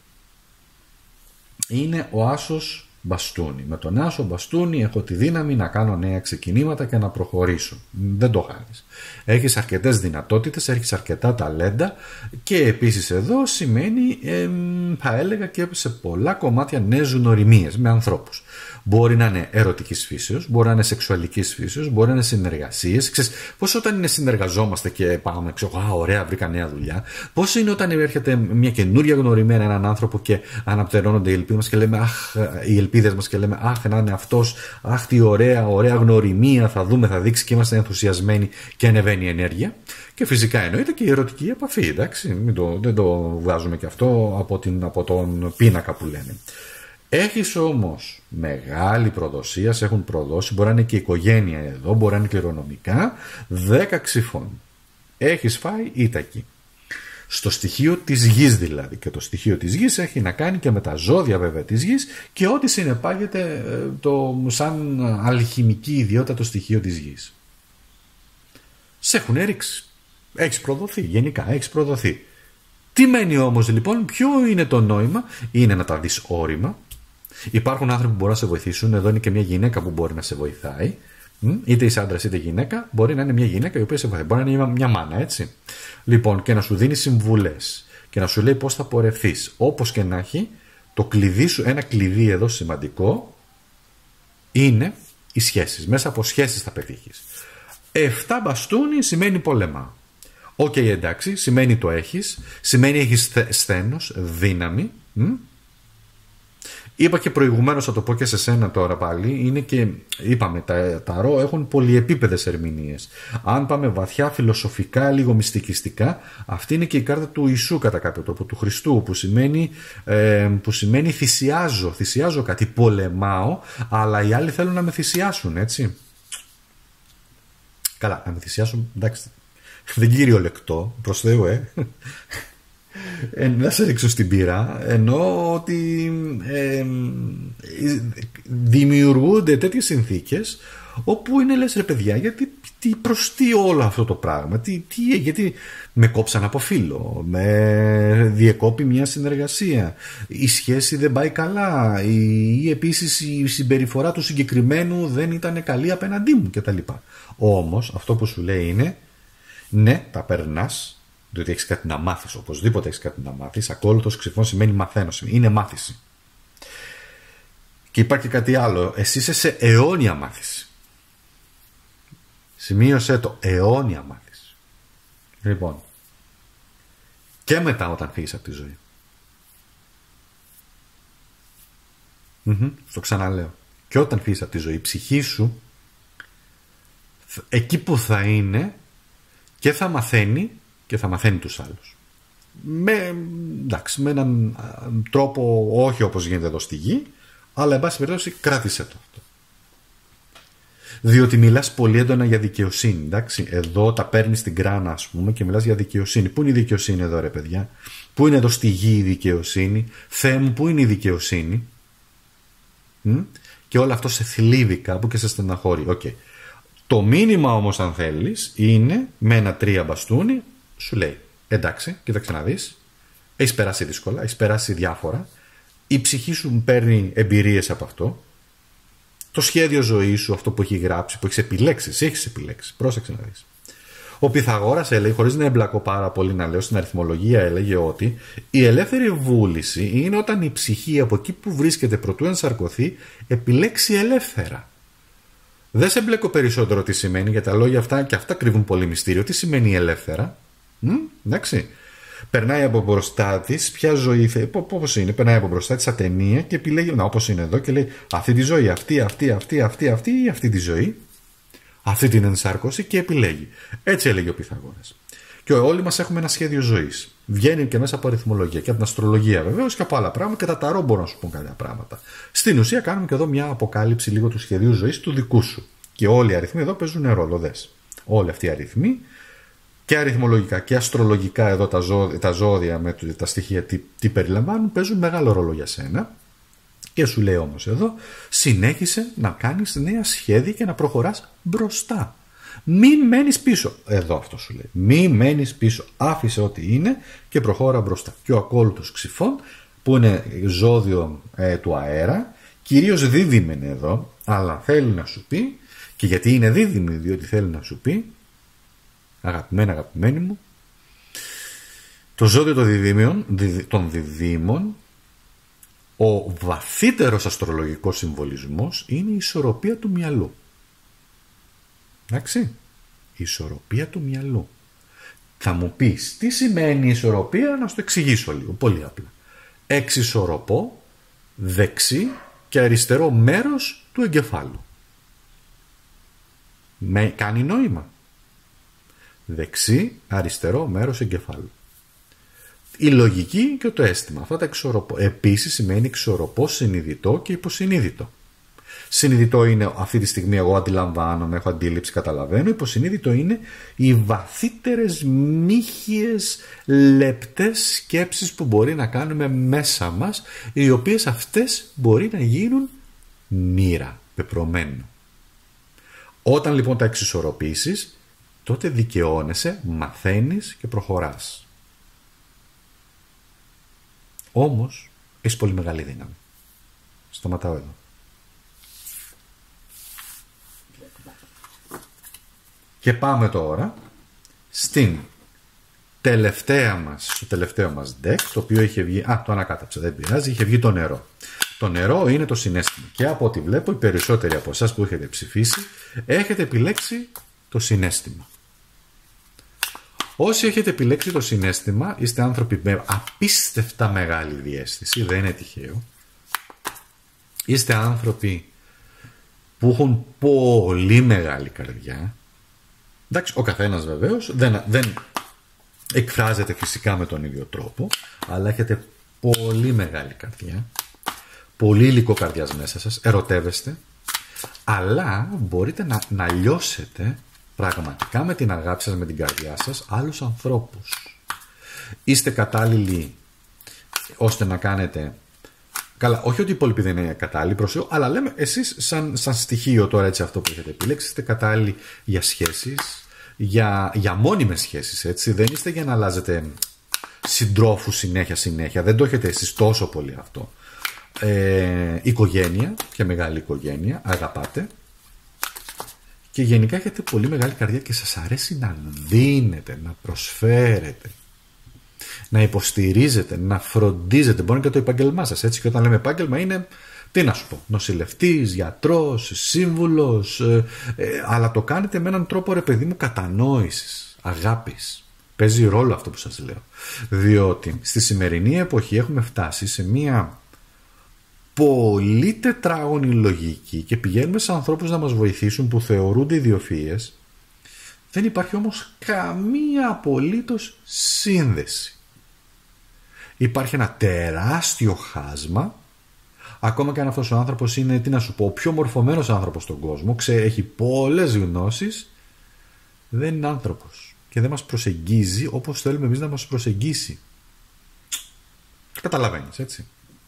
είναι ο άσος μπαστούνι. Με τον άσο μπαστούνι έχω τη δύναμη να κάνω νέα ξεκινήματα και να προχωρήσω. Δεν το χάνεις. Έχεις αρκετές δυνατότητες, έχεις αρκετά ταλέντα και επίσης εδώ σημαίνει, ε, θα έλεγα και σε πολλά κομμάτια νέες γνωριμίες με ανθρώπους. Μπορεί να είναι ερωτικής φύσεως, μπορεί να είναι σεξουαλικής φύσεως, μπορεί να είναι συνεργασίες. Ξέρεις, πώς όταν είναι συνεργαζόμαστε και πάμε, ξέρω, α, ωραία, βρήκα νέα δουλειά. Πώς είναι όταν έρχεται μια καινούρια γνωριμένα έναν άνθρωπο και αναπτερώνονται οι ελπίδες μας και λέμε, αχ, οι ελπίδες μας και λέμε, αχ, να είναι αυτός, αχ, τι ωραία, ωραία γνωριμία, θα δούμε, θα δείξει και είμαστε ενθουσιασμένοι και ανεβαίνει η ενέργεια. Και φυσικά εννοείται και η ερωτική επαφή, εντάξει, μην το, δεν το βγάζουμε και αυτό από, την, από τον πίνακα που λένε. Έχεις όμως μεγάλη προδοσία, σε έχουν προδώσει, μπορεί να είναι και η οικογένεια εδώ, μπορεί να είναι κληρονομικά, δέκα ξυφών. Έχεις φάει είτε εκεί. Στο στοιχείο της γης δηλαδή. Και το στοιχείο της γης έχει να κάνει και με τα ζώδια βέβαια της γης και ό,τι συνεπάγεται το, σαν αλχημική ιδιότητα το στοιχείο της γης. Σε έχουν ρίξει. Έχεις προδοθεί, γενικά έχεις προδοθεί. Τι μένει όμως λοιπόν, ποιο είναι το νόημα, είναι να τα δεις όρημα. Υπάρχουν άνθρωποι που μπορούν να σε βοηθήσουν. Εδώ είναι και μια γυναίκα που μπορεί να σε βοηθάει. Είτε είσαι άντρας είτε γυναίκα, μπορεί να είναι μια γυναίκα η οποία σε βοηθάει. Μπορεί να είναι μια μάνα, έτσι. Λοιπόν, και να σου δίνει συμβουλές και να σου λέει πώς θα πορευθείς. Όπως και να έχει, το κλειδί σου, ένα κλειδί εδώ σημαντικό, είναι οι σχέσεις. Μέσα από σχέσεις θα πετύχεις. Εφτά μπαστούνι σημαίνει πολεμά. Οκ, okay, εντάξει, σημαίνει το έχεις, σημαίνει έχεις σθένος, δύναμη. Μ? Είπα και προηγουμένως, θα το πω και σε σένα τώρα πάλι, είναι και, είπαμε, τα ταρό έχουν πολυεπίπεδες ερμηνείες. Αν πάμε βαθιά φιλοσοφικά, λίγο μυστικιστικά, αυτή είναι και η κάρτα του Ιησού κατά κάποιο τρόπο, του Χριστού, που σημαίνει, ε, που σημαίνει θυσιάζω, θυσιάζω κάτι, πολεμάω, αλλά οι άλλοι θέλουν να με θυσιάσουν, έτσι. Καλά, να με θυσιάσουν, εντάξει, δεν κυριολεκτό, προς Θεού, ε. Ε, να σε ρίξω στην πύρα, εννοώ ότι ε, δημιουργούνται τέτοιες συνθήκες όπου είναι, λες, ρε παιδιά, γιατί τι, προς τι όλο αυτό το πράγμα, τι, τι, γιατί με κόψαν από φίλο, με διεκόπη μια συνεργασία, η σχέση δεν πάει καλά, ή, ή επίσης η συμπεριφορά του συγκεκριμένου δεν ήταν καλή απέναντί μου κτλ. Όμως αυτό που σου λέει είναι, ναι, τα περνάς, διότι έχεις κάτι να μάθεις, οπωσδήποτε έχεις κάτι να μάθεις. Ακόλουθος ξυφών σημαίνει μαθαίνω, είναι μάθηση. Και υπάρχει κάτι άλλο, εσύ είσαι σε αιώνια μάθηση. Σημείωσέ το, αιώνια μάθηση. Λοιπόν, και μετά όταν φύγεις από τη ζωή. Mm-hmm, στο ξαναλέω. Και όταν φύγεις από τη ζωή, η ψυχή σου εκεί που θα είναι και θα μαθαίνει και θα μαθαίνει τους άλλους. Με, εντάξει, με έναν τρόπο όχι όπως γίνεται εδώ στη γη, αλλά εν πάση περιπτώσει κράτησε το αυτό. Διότι μιλάς πολύ έντονα για δικαιοσύνη. Εντάξει. Εδώ τα παίρνεις στην κράνα, ας πούμε, και μιλάς για δικαιοσύνη. Πού είναι η δικαιοσύνη εδώ, ρε παιδιά? Πού είναι εδώ στη γη η δικαιοσύνη? Θεέ μου, πού είναι η δικαιοσύνη? Μ? Και όλο αυτό σε θλίβει κάπου και σε στεναχωρεί. Okay. Το μήνυμα όμως, αν θέλεις, είναι με ένα τρία μπαστούνι, σου λέει, εντάξει, κοίταξε να δεις, έχεις περάσει δύσκολα, έχεις περάσει διάφορα, η ψυχή σου παίρνει εμπειρίες από αυτό, το σχέδιο ζωής σου, αυτό που έχει γράψει, που έχεις επιλέξει, εσύ έχεις επιλέξει, πρόσεξε να δεις. Ο Πυθαγόρας έλεγε, χωρίς να εμπλακώ πάρα πολύ να λέω, στην αριθμολογία έλεγε ότι η ελεύθερη βούληση είναι όταν η ψυχή από εκεί που βρίσκεται προτού ενσαρκωθεί επιλέξει ελεύθερα. Δεν σε μπλέκω περισσότερο τι σημαίνει, γιατί τα λόγια αυτά και αυτά κρύβουν πολύ μυστήριο. Τι σημαίνει ελεύθερα? Μ, εντάξει. Περνάει από μπροστά τη, ποια ζωή θέλει, πώς είναι, περνάει από μπροστά τη σαν ταινία και επιλέγει, να, όπως είναι εδώ, και λέει αυτή τη ζωή, αυτή, αυτή, αυτή, αυτή, αυτή ή αυτή τη ζωή, αυτή την ενσάρκωση, και επιλέγει. Έτσι έλεγε ο Πυθαγόρας. Και όλοι μας έχουμε ένα σχέδιο ζωής. Βγαίνει και μέσα από αριθμολογία και από την αστρολογία βεβαίως και από άλλα πράγματα, και τα ταρό μπορούν να σου πούν κάποια πράγματα. Στην ουσία κάνουμε και εδώ μια αποκάλυψη λίγο του σχεδίου ζωής του δικού σου. Και όλοι οι αριθμοί εδώ παίζουν ρόλο. Δες. Όλοι αυτοί οι αριθμοί και αριθμολογικά και αστρολογικά εδώ τα ζώδια, τα ζώδια με τα στοιχεία τι, τι περιλαμβάνουν παίζουν μεγάλο ρόλο για σένα. Και σου λέει όμως εδώ, συνέχισε να κάνεις νέα σχέδια και να προχωράς μπροστά. Μην μένεις πίσω. Εδώ αυτό σου λέει. Μην μένεις πίσω. Άφησε ό,τι είναι και προχώρα μπροστά. Και ο ακόλουθος Ξυφών, που είναι ζώδιο ε, του αέρα, κυρίως δίδυμη είναι εδώ, αλλά θέλει να σου πει, και γιατί είναι δίδυμη, διότι θέλει να σου πει, αγαπημένα αγαπημένοι μου, το ζώδιο των διδύμιων, των διδύμων, ο βαθύτερος αστρολογικός συμβολισμός είναι η ισορροπία του μυαλού. Εντάξει, η ισορροπία του μυαλού. Θα μου πεις τι σημαίνει η ισορροπία, να σου το εξηγήσω λίγο, πολύ απλά. Εξισορροπώ δεξί και αριστερό μέρος του εγκεφάλου. Με κάνει νόημα. Δεξί, αριστερό μέρος εγκεφάλου. Η λογική και το αίσθημα. Αυτά τα εξορροπώ. Επίσης σημαίνει εξορροπώ συνειδητό και υποσυνείδητο. Συνειδητό είναι αυτή τη στιγμή εγώ αντιλαμβάνομαι, έχω αντίληψη, καταλαβαίνω. Υποσυνείδητο είναι οι βαθύτερες μύχιες λεπτές σκέψεις που μπορεί να κάνουμε μέσα μας, οι οποίες αυτές μπορεί να γίνουν μοίρα, πεπρωμένο. Όταν λοιπόν τα εξισορροπήσεις, τότε δικαιώνεσαι, μαθαίνεις και προχωράς. Όμως έχεις πολύ μεγάλη δύναμη. Σταματάω εδώ. Και πάμε τώρα στην τελευταία μας, στο τελευταίο μας deck, το οποίο είχε βγει, α, το ανακάταψα, δεν πειράζει, είχε βγει το νερό. Το νερό είναι το συναίσθημα και από ό,τι βλέπω οι περισσότεροι από εσάς που έχετε ψηφίσει έχετε επιλέξει το συναίσθημα. Όσοι έχετε επιλέξει το συναίσθημα είστε άνθρωποι με απίστευτα μεγάλη διαίσθηση, δεν είναι τυχαίο. Είστε άνθρωποι που έχουν πολύ μεγάλη καρδιά. Εντάξει, ο καθένας βεβαίως δεν, δεν εκφράζεται φυσικά με τον ίδιο τρόπο, αλλά έχετε πολύ μεγάλη καρδιά, πολύ υλικό καρδιάς μέσα σας, ερωτεύεστε, αλλά μπορείτε να, να λιώσετε πραγματικά με την αγάπη σας, με την καρδιά σας, άλλους ανθρώπους. Είστε κατάλληλοι ώστε να κάνετε... Καλά, όχι ότι οι υπόλοιποι δεν είναι κατάλληλοι προς Θεό, αλλά λέμε εσείς σαν, σαν στοιχείο τώρα έτσι αυτό που έχετε επιλέξει, είστε κατάλληλοι για σχέσεις, για, για μόνιμες σχέσεις, έτσι. Δεν είστε για να αλλάζετε συντρόφους συνέχεια συνέχεια, δεν το έχετε εσείς τόσο πολύ αυτό. Ε, οικογένεια και μεγάλη οικογένεια, αγαπάτε. Και γενικά έχετε πολύ μεγάλη καρδιά και σας αρέσει να δίνετε, να προσφέρετε, να υποστηρίζετε, να φροντίζετε. Μπορεί και το επάγγελμά σας, έτσι. Και όταν λέμε επάγγελμα είναι, τι να σου πω, νοσηλευτής, γιατρός, σύμβουλος, ε, ε, αλλά το κάνετε με έναν τρόπο, ρε παιδί μου, κατανόησης, αγάπης. Παίζει ρόλο αυτό που σας λέω. Διότι στη σημερινή εποχή έχουμε φτάσει σε μία πολύ τετράγωνη λογική και πηγαίνουμε σε ανθρώπους να μας βοηθήσουν που θεωρούνται ιδιοφυΐες. Δεν υπάρχει όμως καμία απολύτως σύνδεση. Υπάρχει ένα τεράστιο χάσμα, ακόμα και αν αυτός ο άνθρωπος είναι, τι να σου πω, ο πιο μορφωμένος άνθρωπος στον κόσμο, ξέρει, έχει πολλές γνώσεις, δεν είναι άνθρωπος και δεν μας προσεγγίζει όπως θέλουμε εμείς να μας προσεγγίσει. Καταλαβαίνεις, έτσι.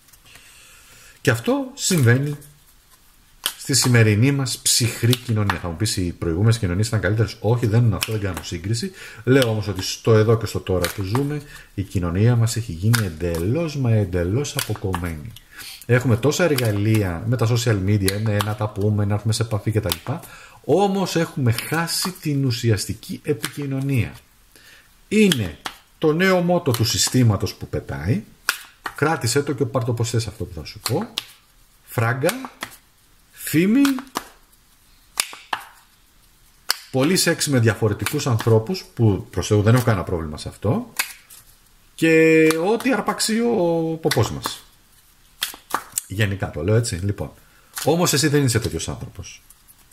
Και αυτό συμβαίνει στη σημερινή μας ψυχρή κοινωνία. Θα μου πεις οι προηγούμενες κοινωνίες ήταν καλύτερες. Όχι, δεν είναι αυτό, δεν κάνω σύγκριση. Λέω όμως ότι στο εδώ και στο τώρα που ζούμε η κοινωνία μας έχει γίνει εντελώς μα εντελώς αποκομμένη. Έχουμε τόσα εργαλεία με τα social media, ναι, να τα πούμε, να έρθουμε σε επαφή κτλ. Όμως έχουμε χάσει την ουσιαστική επικοινωνία. Είναι το νέο μότο του συστήματος που πετάει. Κράτησέ το και πάρ' το πως θες αυτό που θα σου πω. Φράγκα, φήμη, πολύ σεξ με διαφορετικούς ανθρώπους που προς Θεού δεν έχω κανένα πρόβλημα σε αυτό, και ό,τι αρπαξεί ο ποπός μας. Γενικά το λέω έτσι. Λοιπόν, όμως εσύ δεν είσαι τέτοιος άνθρωπος.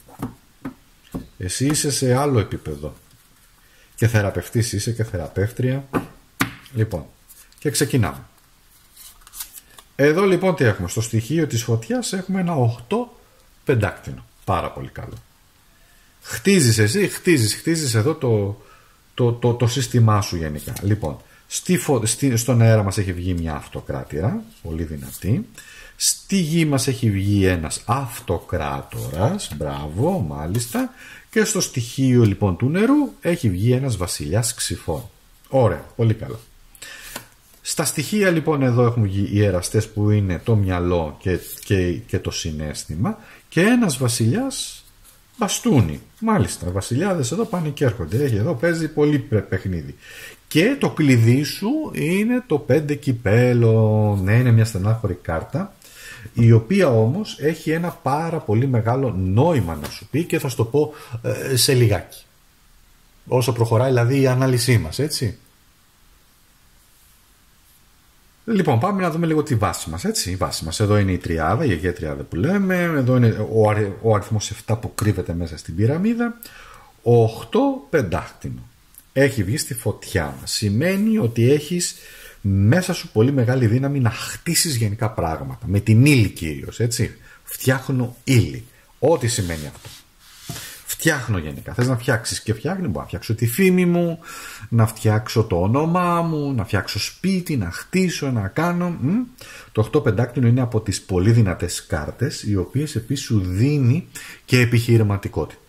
Εσύ είσαι σε άλλο επίπεδο και θεραπευτής είσαι και θεραπεύτρια. Λοιπόν, και ξεκινάμε. Εδώ λοιπόν τι έχουμε? Στο στοιχείο της φωτιάς έχουμε ένα οκτώ πεντάκτηνο. Πάρα πολύ καλό. Χτίζεις εσύ, χτίζεις, χτίζεις εδώ το, το, το, το σύστημά σου γενικά. Λοιπόν, στη, στη, στον αέρα μας έχει βγει μια αυτοκράτηρα, πολύ δυνατή. Στη γη μας έχει βγει ένας αυτοκράτορας, μπράβο, μάλιστα. Και στο στοιχείο λοιπόν του νερού έχει βγει ένας βασιλιάς ξυφών. Ωραία, πολύ καλά. Στα στοιχεία λοιπόν εδώ έχουν βγει οι εραστές που είναι το μυαλό και, και, και το συναίσθημα και ένας βασιλιάς μπαστούνι. Μάλιστα, βασιλιάδες εδώ πάνε και έρχονται. Έχει εδώ παίζει πολύ παιχνίδι. Και το κλειδί σου είναι το πέντε κυπέλο. Ναι, είναι μια στενάχωρη κάρτα, η οποία όμως έχει ένα πάρα πολύ μεγάλο νόημα να σου πει και θα σου το πω ε, σε λιγάκι. Όσο προχωράει δηλαδή η ανάλυση μας, έτσι. Λοιπόν, πάμε να δούμε λίγο τη βάση μας, έτσι. Η βάση μας εδώ είναι η τριάδα, η Αγία Τριάδα που λέμε. Εδώ είναι ο, αρι, ο αριθμός επτά που κρύβεται μέσα στην πυραμίδα. Ο οκτώ πεντάκτηνο. Έχει βγει στη φωτιά μας. Σημαίνει ότι έχεις μέσα σου πολύ μεγάλη δύναμη να χτίσεις γενικά πράγματα. Με την ύλη κυρίως, έτσι. Φτιάχνω ύλη. Ό,τι σημαίνει αυτό. Φτιάχνω γενικά. Θες να φτιάξεις και φτιάχνει. Μπορώ να φτιάξω τη φήμη μου, να φτιάξω το όνομά μου, να φτιάξω σπίτι, να χτίσω, να κάνω. Μ? Το οκτώ πεντάκτηνο είναι από τις πολύ δυνατές κάρτες, οι οποίες επίσης σου δίνει και επιχειρηματικότητα.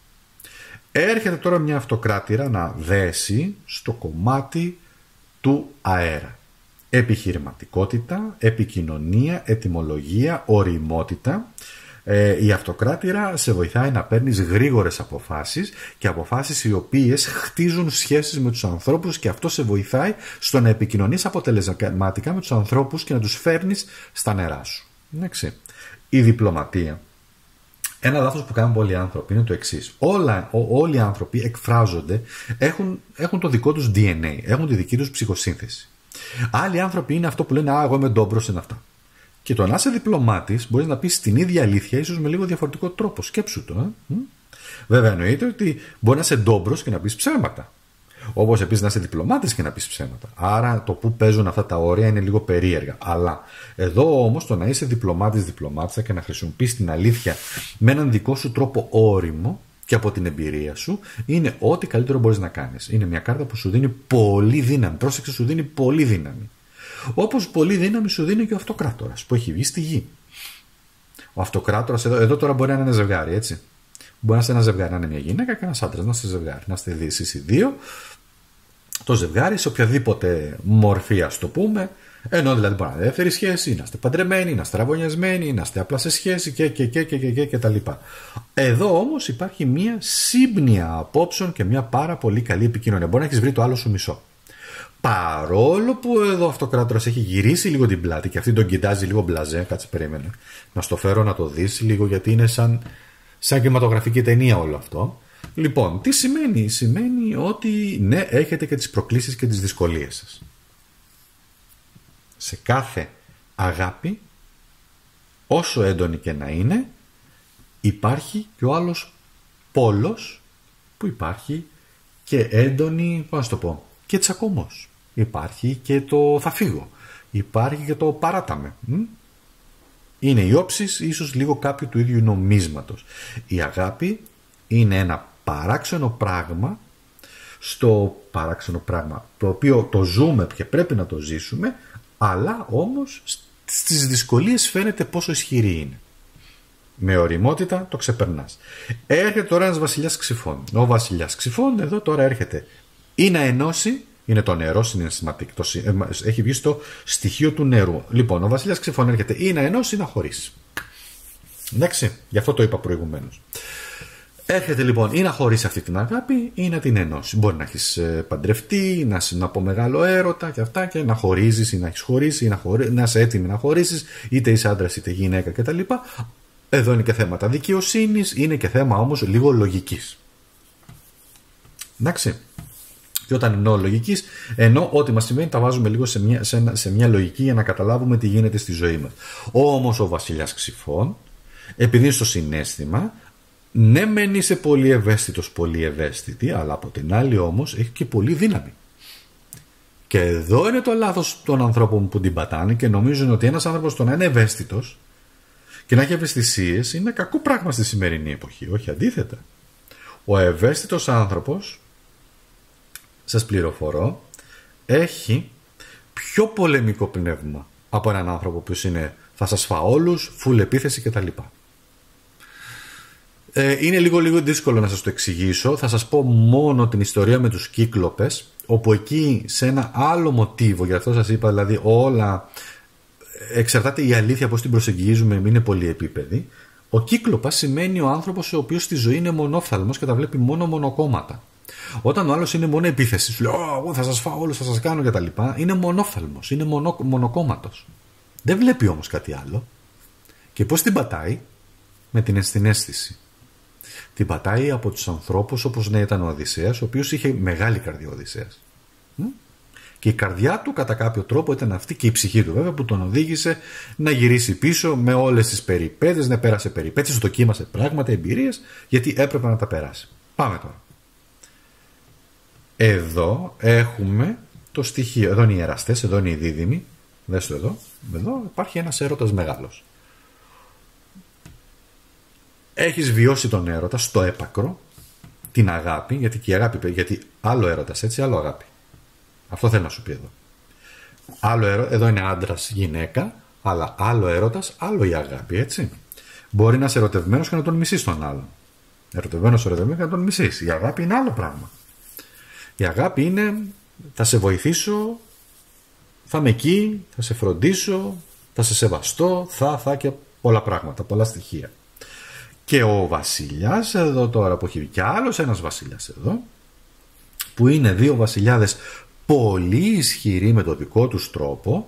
Έρχεται τώρα μια αυτοκράτηρα να δέσει στο κομμάτι του αέρα. Επιχειρηματικότητα, επικοινωνία, ετυμολογία, ωριμότητα. Ε, η αυτοκράτηρα σε βοηθάει να παίρνεις γρήγορες αποφάσεις και αποφάσεις οι οποίες χτίζουν σχέσεις με τους ανθρώπους και αυτό σε βοηθάει στο να επικοινωνείς αποτελεσματικά με τους ανθρώπους και να τους φέρνεις στα νερά σου. Εντάξει. Η διπλωματία. Ένα λάθος που κάνουν πολλοί άνθρωποι είναι το εξής. Όλα, ό, όλοι οι άνθρωποι εκφράζονται, έχουν, έχουν το δικό τους ντι εν έι, έχουν τη δική τους ψυχοσύνθεση. Άλλοι άνθρωποι είναι αυτό που λένε «Α, εγώ είμαι ντόμπρος, είναι αυτά». Και το να είσαι διπλωμάτης μπορείς να πεις την ίδια αλήθεια, ίσως με λίγο διαφορετικό τρόπο. Σκέψου το. Ε? Βέβαια, εννοείται ότι μπορεί να είσαι ντόμπρος και να πεις ψέματα. Όπως επίσης να είσαι διπλωμάτης και να πεις ψέματα. Άρα το που παίζουν αυτά τα όρια είναι λίγο περίεργα. Αλλά εδώ όμως το να είσαι διπλωμάτης, διπλωμάτισσα και να χρησιμοποιείς την αλήθεια με έναν δικό σου τρόπο όριμο και από την εμπειρία σου είναι ό,τι καλύτερο μπορείς να κάνεις. Είναι μια κάρτα που σου δίνει πολύ δύναμη. Πρόσεξε, σου δίνει πολύ δύναμη. Όπως πολύ δύναμη σου δίνει και ο αυτοκράτορας που έχει βγει στη γη. Ο αυτοκράτορας εδώ, εδώ τώρα μπορεί να είναι ένα ζευγάρι, έτσι. Μπορεί να είστε ένα ζευγάρι, να είναι μια γυναίκα και ένα άντρας, να είστε ζευγάρι. Να είστε εσείς οι δύο. Το ζευγάρι σε οποιαδήποτε μορφή, ας το πούμε. Ενώ δηλαδή μπορεί να είναι δεύτερη σχέση, να είστε παντρεμένοι, να είστε ραβωνιασμένοι, να είστε απλά σε σχέση και, και, και, και, και, και, και τα λοιπά. Εδώ όμως υπάρχει μια σύμπνοια απόψεων και μια πάρα πολύ καλή επικοινωνία. Μπορεί να έχεις βρει το άλλο σου μισό. Παρόλο που εδώ ο αυτοκράτορας έχει γυρίσει λίγο την πλάτη και αυτή τον κοιτάζει λίγο μπλαζέ, κάτσε περίμενε, να στο φέρω να το δεις λίγο γιατί είναι σαν, σαν κινηματογραφική ταινία όλο αυτό. Λοιπόν, τι σημαίνει? Σημαίνει ότι ναι, έχετε και τις προκλήσεις και τις δυσκολίες σας. Σε κάθε αγάπη, όσο έντονη και να είναι, υπάρχει και ο άλλος πόλος που υπάρχει και έντονη, πώς να το πω, και τσακωμός. Υπάρχει και το θα φύγω. Υπάρχει και το παράταμε. Είναι οι όψεις ίσως λίγο κάποιου του ίδιου νομίσματος. Η αγάπη είναι ένα παράξενο πράγμα, στο παράξενο πράγμα το οποίο το ζούμε και πρέπει να το ζήσουμε, αλλά όμως στις δυσκολίες φαίνεται πόσο ισχυρή είναι. Με ωριμότητα το ξεπερνάς. Έρχεται τώρα ένας βασιλιάς ξυφών. Ο βασιλιάς ξυφών εδώ τώρα έρχεται ή να ενώσει, είναι το νερό συναισθηματικό, έχει βγει στο στοιχείο του νερού. Λοιπόν, ο βασιλιάς ξυφών έρχεται ή να ενώσει ή να χωρίσει. Εντάξει, γι' αυτό το είπα προηγουμένως. Έρχεται λοιπόν ή να χωρίσει αυτή την αγάπη ή να την ενώσει. Μπορεί να έχεις παντρευτεί, να είσαι από μεγάλο έρωτα και αυτά και να χωρίζεις ή να έχεις χωρίσει ή να, χωρί... να είσαι έτοιμη να χωρίσεις, είτε είσαι άντρας είτε γυναίκα κτλ. Εδώ είναι και θέματα δικαιοσύνης, είναι και θέμα όμως λίγο λογικής. Εντάξει. Και όταν εννοώ λογικής, εννοώ ότι μας σημαίνει τα βάζουμε λίγο σε μια, σε, ένα, σε μια λογική για να καταλάβουμε τι γίνεται στη ζωή μας. Όμως ο βασιλιάς ξυφών, επειδή είναι στο συναίσθημα, ναι μεν είσαι πολύ ευαίσθητος, πολύ ευαίσθητη, αλλά από την άλλη όμως έχει και πολύ δύναμη. Και εδώ είναι το λάθος των ανθρώπων που την πατάνε και νομίζουν ότι ένας άνθρωπος το να είναι ευαίσθητος και να έχει ευαισθησίες είναι κακό πράγμα στη σημερινή εποχή. Όχι, αντίθετα. Ο ευαίσθητος άνθρωπος σας πληροφορώ, έχει πιο πολεμικό πνεύμα από έναν άνθρωπο που είναι θα σας φάω όλους, φουλ επίθεση κτλ. Ε, είναι λίγο λίγο δύσκολο να σας το εξηγήσω. Θα σας πω μόνο την ιστορία με τους Κύκλοπες, όπου εκεί σε ένα άλλο μοτίβο, γι' αυτό σας είπα, δηλαδή όλα εξαρτάται η αλήθεια πώς την προσεγγίζουμε, μην είναι πολυεπίπεδη. Ο Κύκλοπας σημαίνει ο άνθρωπος ο οποίος στη ζωή είναι μονόφθαλμος και τα βλέπει μόνο μονοκόμματα. Όταν ο άλλος είναι μόνο επίθεση, σου λέει «Ω, θα σας φάω όλους, θα σας κάνω» κτλ. Είναι μονόφθαλμος, είναι μονο, μονοκόμματος. Δεν βλέπει όμως κάτι άλλο. Και πώς την πατάει? Με την ενσυναίσθηση. Την πατάει από τους ανθρώπους όπως ναι ήταν ο Οδυσσέας, ο οποίος είχε μεγάλη καρδιά ο Οδυσσέας. Και η καρδιά του κατά κάποιο τρόπο ήταν αυτή και η ψυχή του βέβαια που τον οδήγησε να γυρίσει πίσω με όλες τις περιπέτειες, να πέρασε περιπέτειες, δοκίμασε πράγματα, εμπειρίες, γιατί έπρεπε να τα περάσει. Πάμε τώρα. Εδώ έχουμε το στοιχείο, εδώ είναι οι εραστές, εδώ είναι οι δίδυμοι, δες το εδώ, εδώ υπάρχει ένας έρωτας μεγάλος. Έχεις βιώσει τον έρωτα στο έπακρο, την αγάπη, γιατί και η αγάπη, γιατί άλλο έρωτας έτσι, άλλο αγάπη. Αυτό θέλω να σου πει εδώ. Άλλο έρωτα, εδώ είναι άντρας, γυναίκα, αλλά άλλο έρωτας, άλλο η αγάπη, έτσι. Μπορεί να είσαι ερωτευμένος και να τον μισείς τον άλλον. Ερωτευμένος, ερωτευμένος και να τον μισείς. Η αγάπη είναι άλλο πράγμα. Η αγάπη είναι θα σε βοηθήσω, θα είμαι εκεί, θα σε φροντίσω, θα σε σεβαστώ, θα, θα και πολλά πράγματα, πολλά στοιχεία. Και ο βασιλιάς εδώ τώρα που έχει και άλλος ένας βασιλιάς εδώ, που είναι δύο βασιλιάδες πολύ ισχυροί με το δικό τους τρόπο,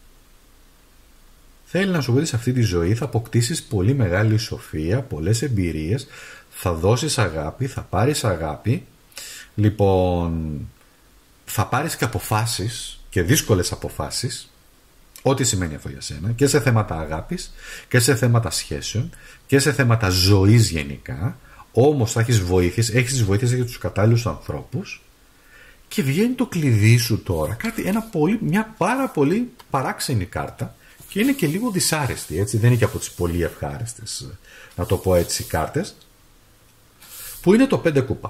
θέλει να σου πει ότι σε αυτή τη ζωή θα αποκτήσεις πολύ μεγάλη σοφία, πολλές εμπειρίες, θα δώσεις αγάπη, θα πάρεις αγάπη, λοιπόν θα πάρεις και αποφάσεις και δύσκολες αποφάσεις, ό,τι σημαίνει αυτό για σένα, και σε θέματα αγάπης και σε θέματα σχέσεων και σε θέματα ζωής γενικά. Όμως θα έχεις βοήθειες, έχεις τις βοήθειες για τους κατάλληλους ανθρώπους και βγαίνει το κλειδί σου τώρα, κάτι, ένα πολύ, μια πάρα πολύ παράξενη κάρτα και είναι και λίγο δυσάρεστη, έτσι, δεν είναι και από τις πολύ ευχάριστες, να το πω έτσι, κάρτες, που είναι το πέντε κούπα.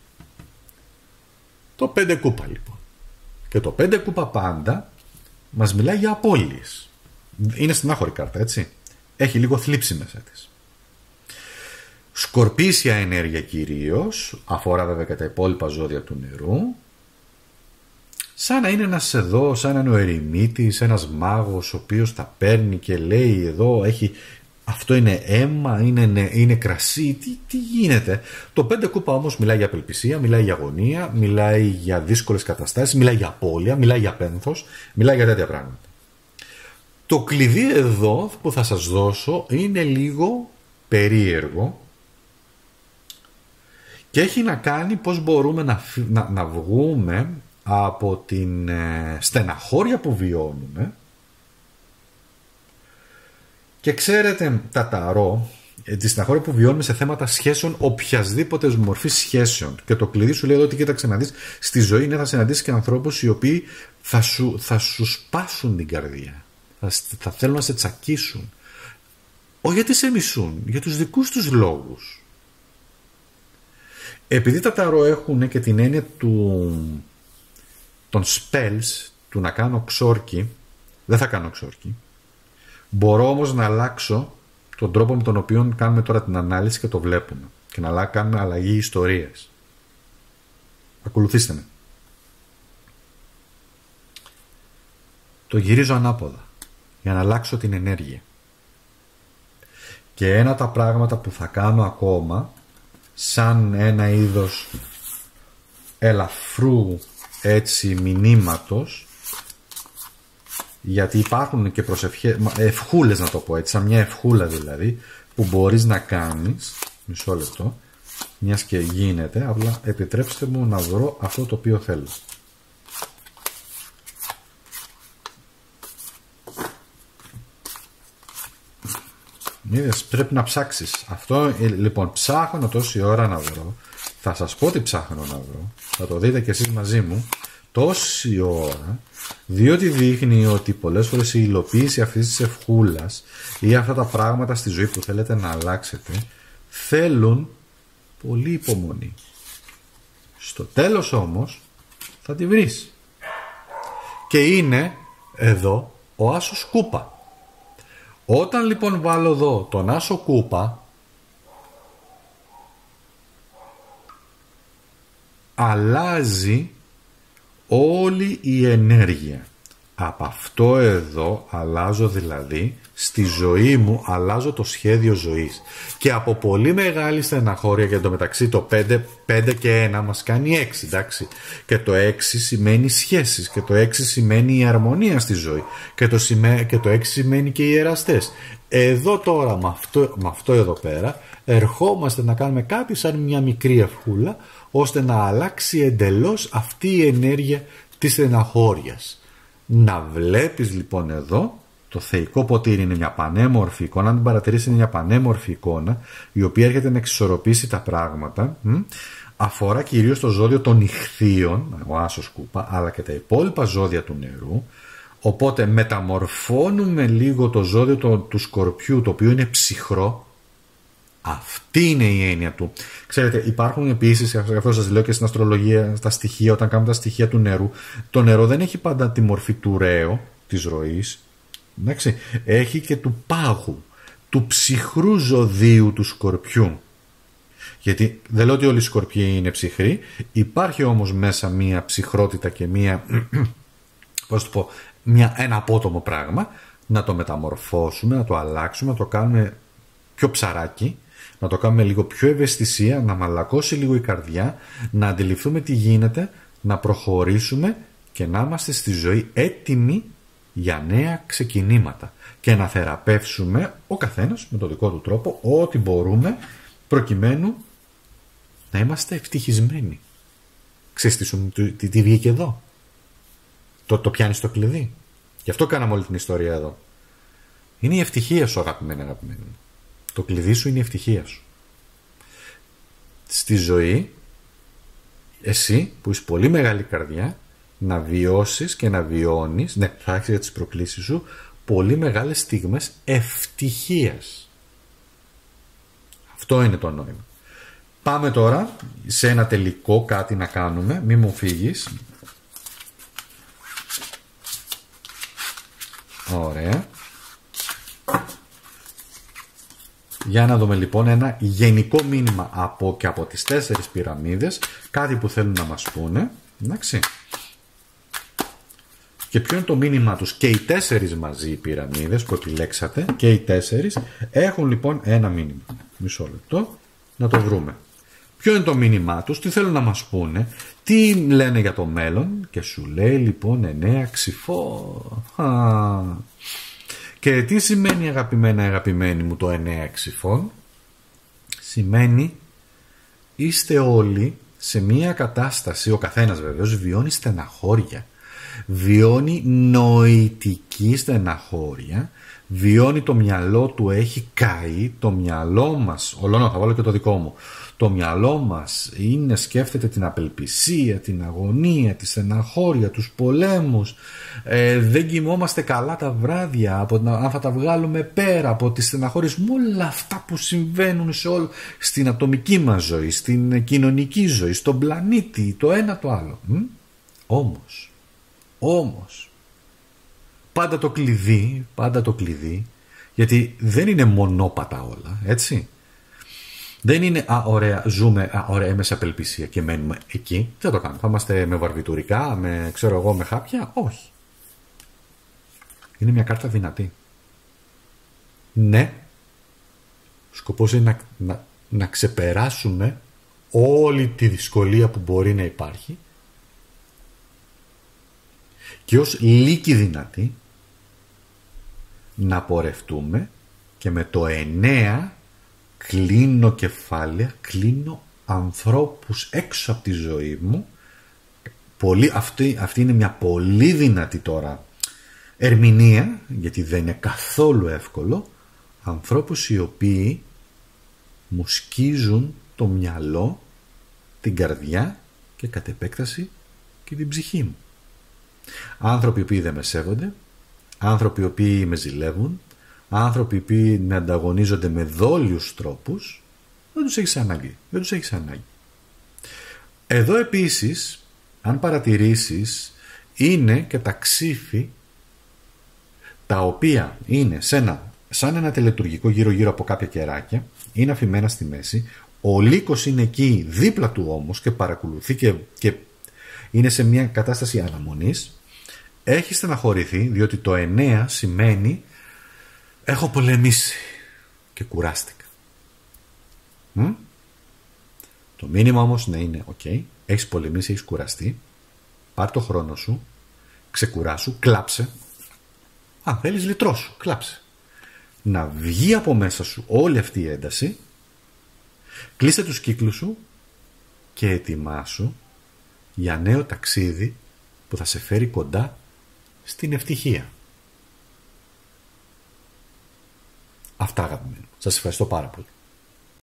Το πέντε κούπα λοιπόν. Και το πέντε κούπα πάντα μας μιλάει για απώλειες. Είναι στενάχωρη κάρτα, έτσι. Έχει λίγο θλίψη μέσα της. Σκορπίσια ενέργεια κυρίως, αφορά βέβαια και τα υπόλοιπα ζώδια του νερού. Σαν να είναι ένας εδώ, σαν να είναι ο ερημίτης, ένας μάγος ο οποίος τα παίρνει και λέει εδώ έχει... Αυτό είναι αίμα, είναι, είναι κρασί, τι, τι γίνεται. Το πέντε κούπα όμως μιλάει για απελπισία, μιλάει για αγωνία, μιλάει για δύσκολες καταστάσεις, μιλάει για απώλεια, μιλάει για πένθος, μιλάει για τέτοια πράγματα. Το κλειδί εδώ που θα σας δώσω είναι λίγο περίεργο και έχει να κάνει πώς μπορούμε να, να, να βγούμε από την ε, στεναχώρια που βιώνουμε. Και ξέρετε, τα ταρό, τη στεναχώρια που βιώνουμε σε θέματα σχέσεων, οποιασδήποτε μορφή σχέσεων. Και το κλειδί σου λέει εδώ ότι κοίταξε να δεις, στη ζωή είναι θα συναντήσεις και ανθρώπους οι οποίοι θα σου, θα σου σπάσουν την καρδιά. Θα, θα θέλουν να σε τσακίσουν. Όχι γιατί σε μισούν, για τους δικούς τους λόγους. Επειδή τα ταρό έχουν και την έννοια του, των spells, του να κάνω ξόρκι, δεν θα κάνω ξόρκι. Μπορώ όμως να αλλάξω τον τρόπο με τον οποίο κάνουμε τώρα την ανάλυση και το βλέπουμε και να κάνουμε αλλαγή ιστορίες. Ακολουθήστε με. Το γυρίζω ανάποδα για να αλλάξω την ενέργεια. Και ένα από τα πράγματα που θα κάνω ακόμα, σαν ένα είδος ελαφρού έτσι μηνύματος, γιατί υπάρχουν και προσευχές, ευχούλες να το πω έτσι, σαν μια ευχούλα δηλαδή, που μπορείς να κάνεις, μισό λεπτό, μιας και γίνεται, απλά επιτρέψτε μου να βρω αυτό το οποίο θέλω. Είδες, πρέπει να ψάξεις. Αυτό, λοιπόν, ψάχνω τόση ώρα να βρω, θα σας πω τι ψάχνω να βρω, θα το δείτε και εσείς μαζί μου, τόση ώρα, διότι δείχνει ότι πολλές φορές η υλοποίηση αυτής της ευχούλας ή αυτά τα πράγματα στη ζωή που θέλετε να αλλάξετε θέλουν πολύ υπομονή. Στο τέλος όμως θα τη βρεις. Και είναι εδώ ο άσος κούπα. Όταν λοιπόν βάλω εδώ τον άσο κούπα, αλλάζει όλη η ενέργεια. Από αυτό εδώ αλλάζω δηλαδή, στη ζωή μου αλλάζω το σχέδιο ζωής. Και από πολύ μεγάλη στεναχώρια, και εντωμεταξύ το πέντε, πέντε και ένα μας κάνει έξι, εντάξει. Και το έξι σημαίνει σχέσεις, και το έξι σημαίνει η αρμονία στη ζωή. Και το, σημαίνει, και το έξι σημαίνει και οι εραστές. Εδώ τώρα με αυτό, με αυτό εδώ πέρα ερχόμαστε να κάνουμε κάτι σαν μια μικρή ευχούλα, ώστε να αλλάξει εντελώς αυτή η ενέργεια της στεναχώριας. Να βλέπεις λοιπόν εδώ, το θεϊκό ποτήρι είναι μια πανέμορφη εικόνα, αν την παρατηρήσεις είναι μια πανέμορφη εικόνα, η οποία έρχεται να εξισορροπήσει τα πράγματα. Αφορά κυρίως το ζώδιο των ιχθύων, ο άσος κούπα, αλλά και τα υπόλοιπα ζώδια του νερού. Οπότε μεταμορφώνουμε λίγο το ζώδιο του, του σκορπιού, το οποίο είναι ψυχρό. Αυτή είναι η έννοια του. Ξέρετε, υπάρχουν επίσης, αυτό σας λέω και στην αστρολογία, στα στοιχεία, όταν κάνουμε τα στοιχεία του νερού, το νερό δεν έχει πάντα τη μορφή του ρέου, της ροής. Εντάξει, έχει και του πάγου, του ψυχρού ζωδίου του σκορπιού. Γιατί δεν λέω ότι όλοι οι σκορπιοί είναι ψυχροί, υπάρχει όμως μέσα μία ψυχρότητα και μία, πώς το πω, μία, ένα απότομο πράγμα, να το μεταμορφώσουμε, να το αλλάξουμε, να το κάνουμε πιο ψαράκι, να το κάνουμε λίγο πιο ευαισθησία, να μαλακώσει λίγο η καρδιά, να αντιληφθούμε τι γίνεται, να προχωρήσουμε και να είμαστε στη ζωή έτοιμοι για νέα ξεκινήματα και να θεραπεύσουμε ο καθένας με τον δικό του τρόπο ό,τι μπορούμε, προκειμένου να είμαστε ευτυχισμένοι. Ξέρεις τι, τι, τι βγήκε εδώ? Το, το πιάνεις το κλειδί. Γι' αυτό κάναμε όλη την ιστορία εδώ. Είναι η ευτυχία σου, αγαπημένη, αγαπημένη. Το κλειδί σου είναι η ευτυχία σου. Στη ζωή, εσύ που είσαι πολύ μεγάλη καρδιά, να βιώσεις και να βιώνεις, ναι, θα έχεις για τις προκλήσεις σου, πολύ μεγάλες στιγμές ευτυχίας. Αυτό είναι το νόημα. Πάμε τώρα σε ένα τελικό κάτι να κάνουμε, μη μου φύγεις. Ωραία. Για να δούμε λοιπόν ένα γενικό μήνυμα από και από τις τέσσερις πυραμίδες, κάτι που θέλουν να μας πούνε, εντάξει. Και ποιο είναι το μήνυμα τους? Και οι τέσσερις μαζί οι πυραμίδες που επιλέξατε, και οι τέσσερις έχουν λοιπόν ένα μήνυμα. Μισό λεπτό να το βρούμε. Ποιο είναι το μήνυμά τους, τι θέλουν να μας πούνε, τι λένε για το μέλλον, και σου λέει λοιπόν εννέα ξυφό. Α. Και τι σημαίνει, αγαπημένα, αγαπημένοι μου, το εννέα ξυφών? Σημαίνει είστε όλοι σε μία κατάσταση, ο καθένας βεβαίως βιώνει στεναχώρια, βιώνει νοητική στεναχώρια, βιώνει, το μυαλό του έχει καεί, το μυαλό μας, ολόνα, θα βάλω και το δικό μου, το μυαλό μας είναι, σκέφτεται την απελπισία, την αγωνία, τη στεναχώρια, τους πολέμους, ε, δεν κοιμόμαστε καλά τα βράδια, από, αν θα τα βγάλουμε πέρα από τις στεναχώριες, με όλα αυτά που συμβαίνουν σε όλο, στην ατομική μας ζωή, στην κοινωνική ζωή, στον πλανήτη, το ένα το άλλο. Μ? Όμως, όμως, πάντα το κλειδί, πάντα το κλειδί, γιατί δεν είναι μονόπατα όλα, έτσι. Δεν είναι, α, ωραία, ζούμε, α, ωραία, είμαι σε απελπισία και μένουμε εκεί. Δεν το κάνουμε. Θα είμαστε με βαρβιτουρικά, με, ξέρω εγώ, με χάπια. Όχι. Είναι μια κάρτα δυνατή. Ναι. Σκοπός είναι να, να, να ξεπεράσουμε όλη τη δυσκολία που μπορεί να υπάρχει και ως λύκη δυνατή να πορευτούμε, και με το εννέα κλείνω κεφάλαια, κλείνω ανθρώπους έξω από τη ζωή μου. Πολύ, αυτή, αυτή είναι μια πολύ δυνατή τώρα ερμηνεία, γιατί δεν είναι καθόλου εύκολο. Ανθρώπους οι οποίοι μου σκίζουν το μυαλό, την καρδιά και κατ' επέκταση και την ψυχή μου. Άνθρωποι οι οποίοι δεν με σέβονται, άνθρωποι οι οποίοι με ζηλεύουν, άνθρωποι οι οποίοι με ανταγωνίζονται με δόλιους τρόπους, δεν τους έχεις ανάγκη. Δεν τους έχεις ανάγκη. Εδώ επίσης αν παρατηρήσεις, είναι και τα ξύφη τα οποία είναι σε ένα, σαν ένα τελετουργικό γύρω-γύρω από κάποια κεράκια, είναι αφημένα στη μέση, ο λύκος είναι εκεί δίπλα του όμως και παρακολουθεί και, και είναι σε μια κατάσταση αναμονής. Έχει στεναχωρηθεί διότι το εννέα σημαίνει έχω πολεμήσει και κουράστηκα. Μ? Το μήνυμα όμως να είναι ok, έχεις πολεμήσει, έχεις κουραστεί, πάρ' το χρόνο σου, ξεκουράσου, κλάψε. Αν θέλεις λυτρώσου, κλάψε. Να βγει από μέσα σου όλη αυτή η ένταση, κλείσε τους κύκλους σου και ετοιμάσου για νέο ταξίδι που θα σε φέρει κοντά στην ευτυχία. Αυτά, αγαπημένοι. Σας ευχαριστώ πάρα πολύ.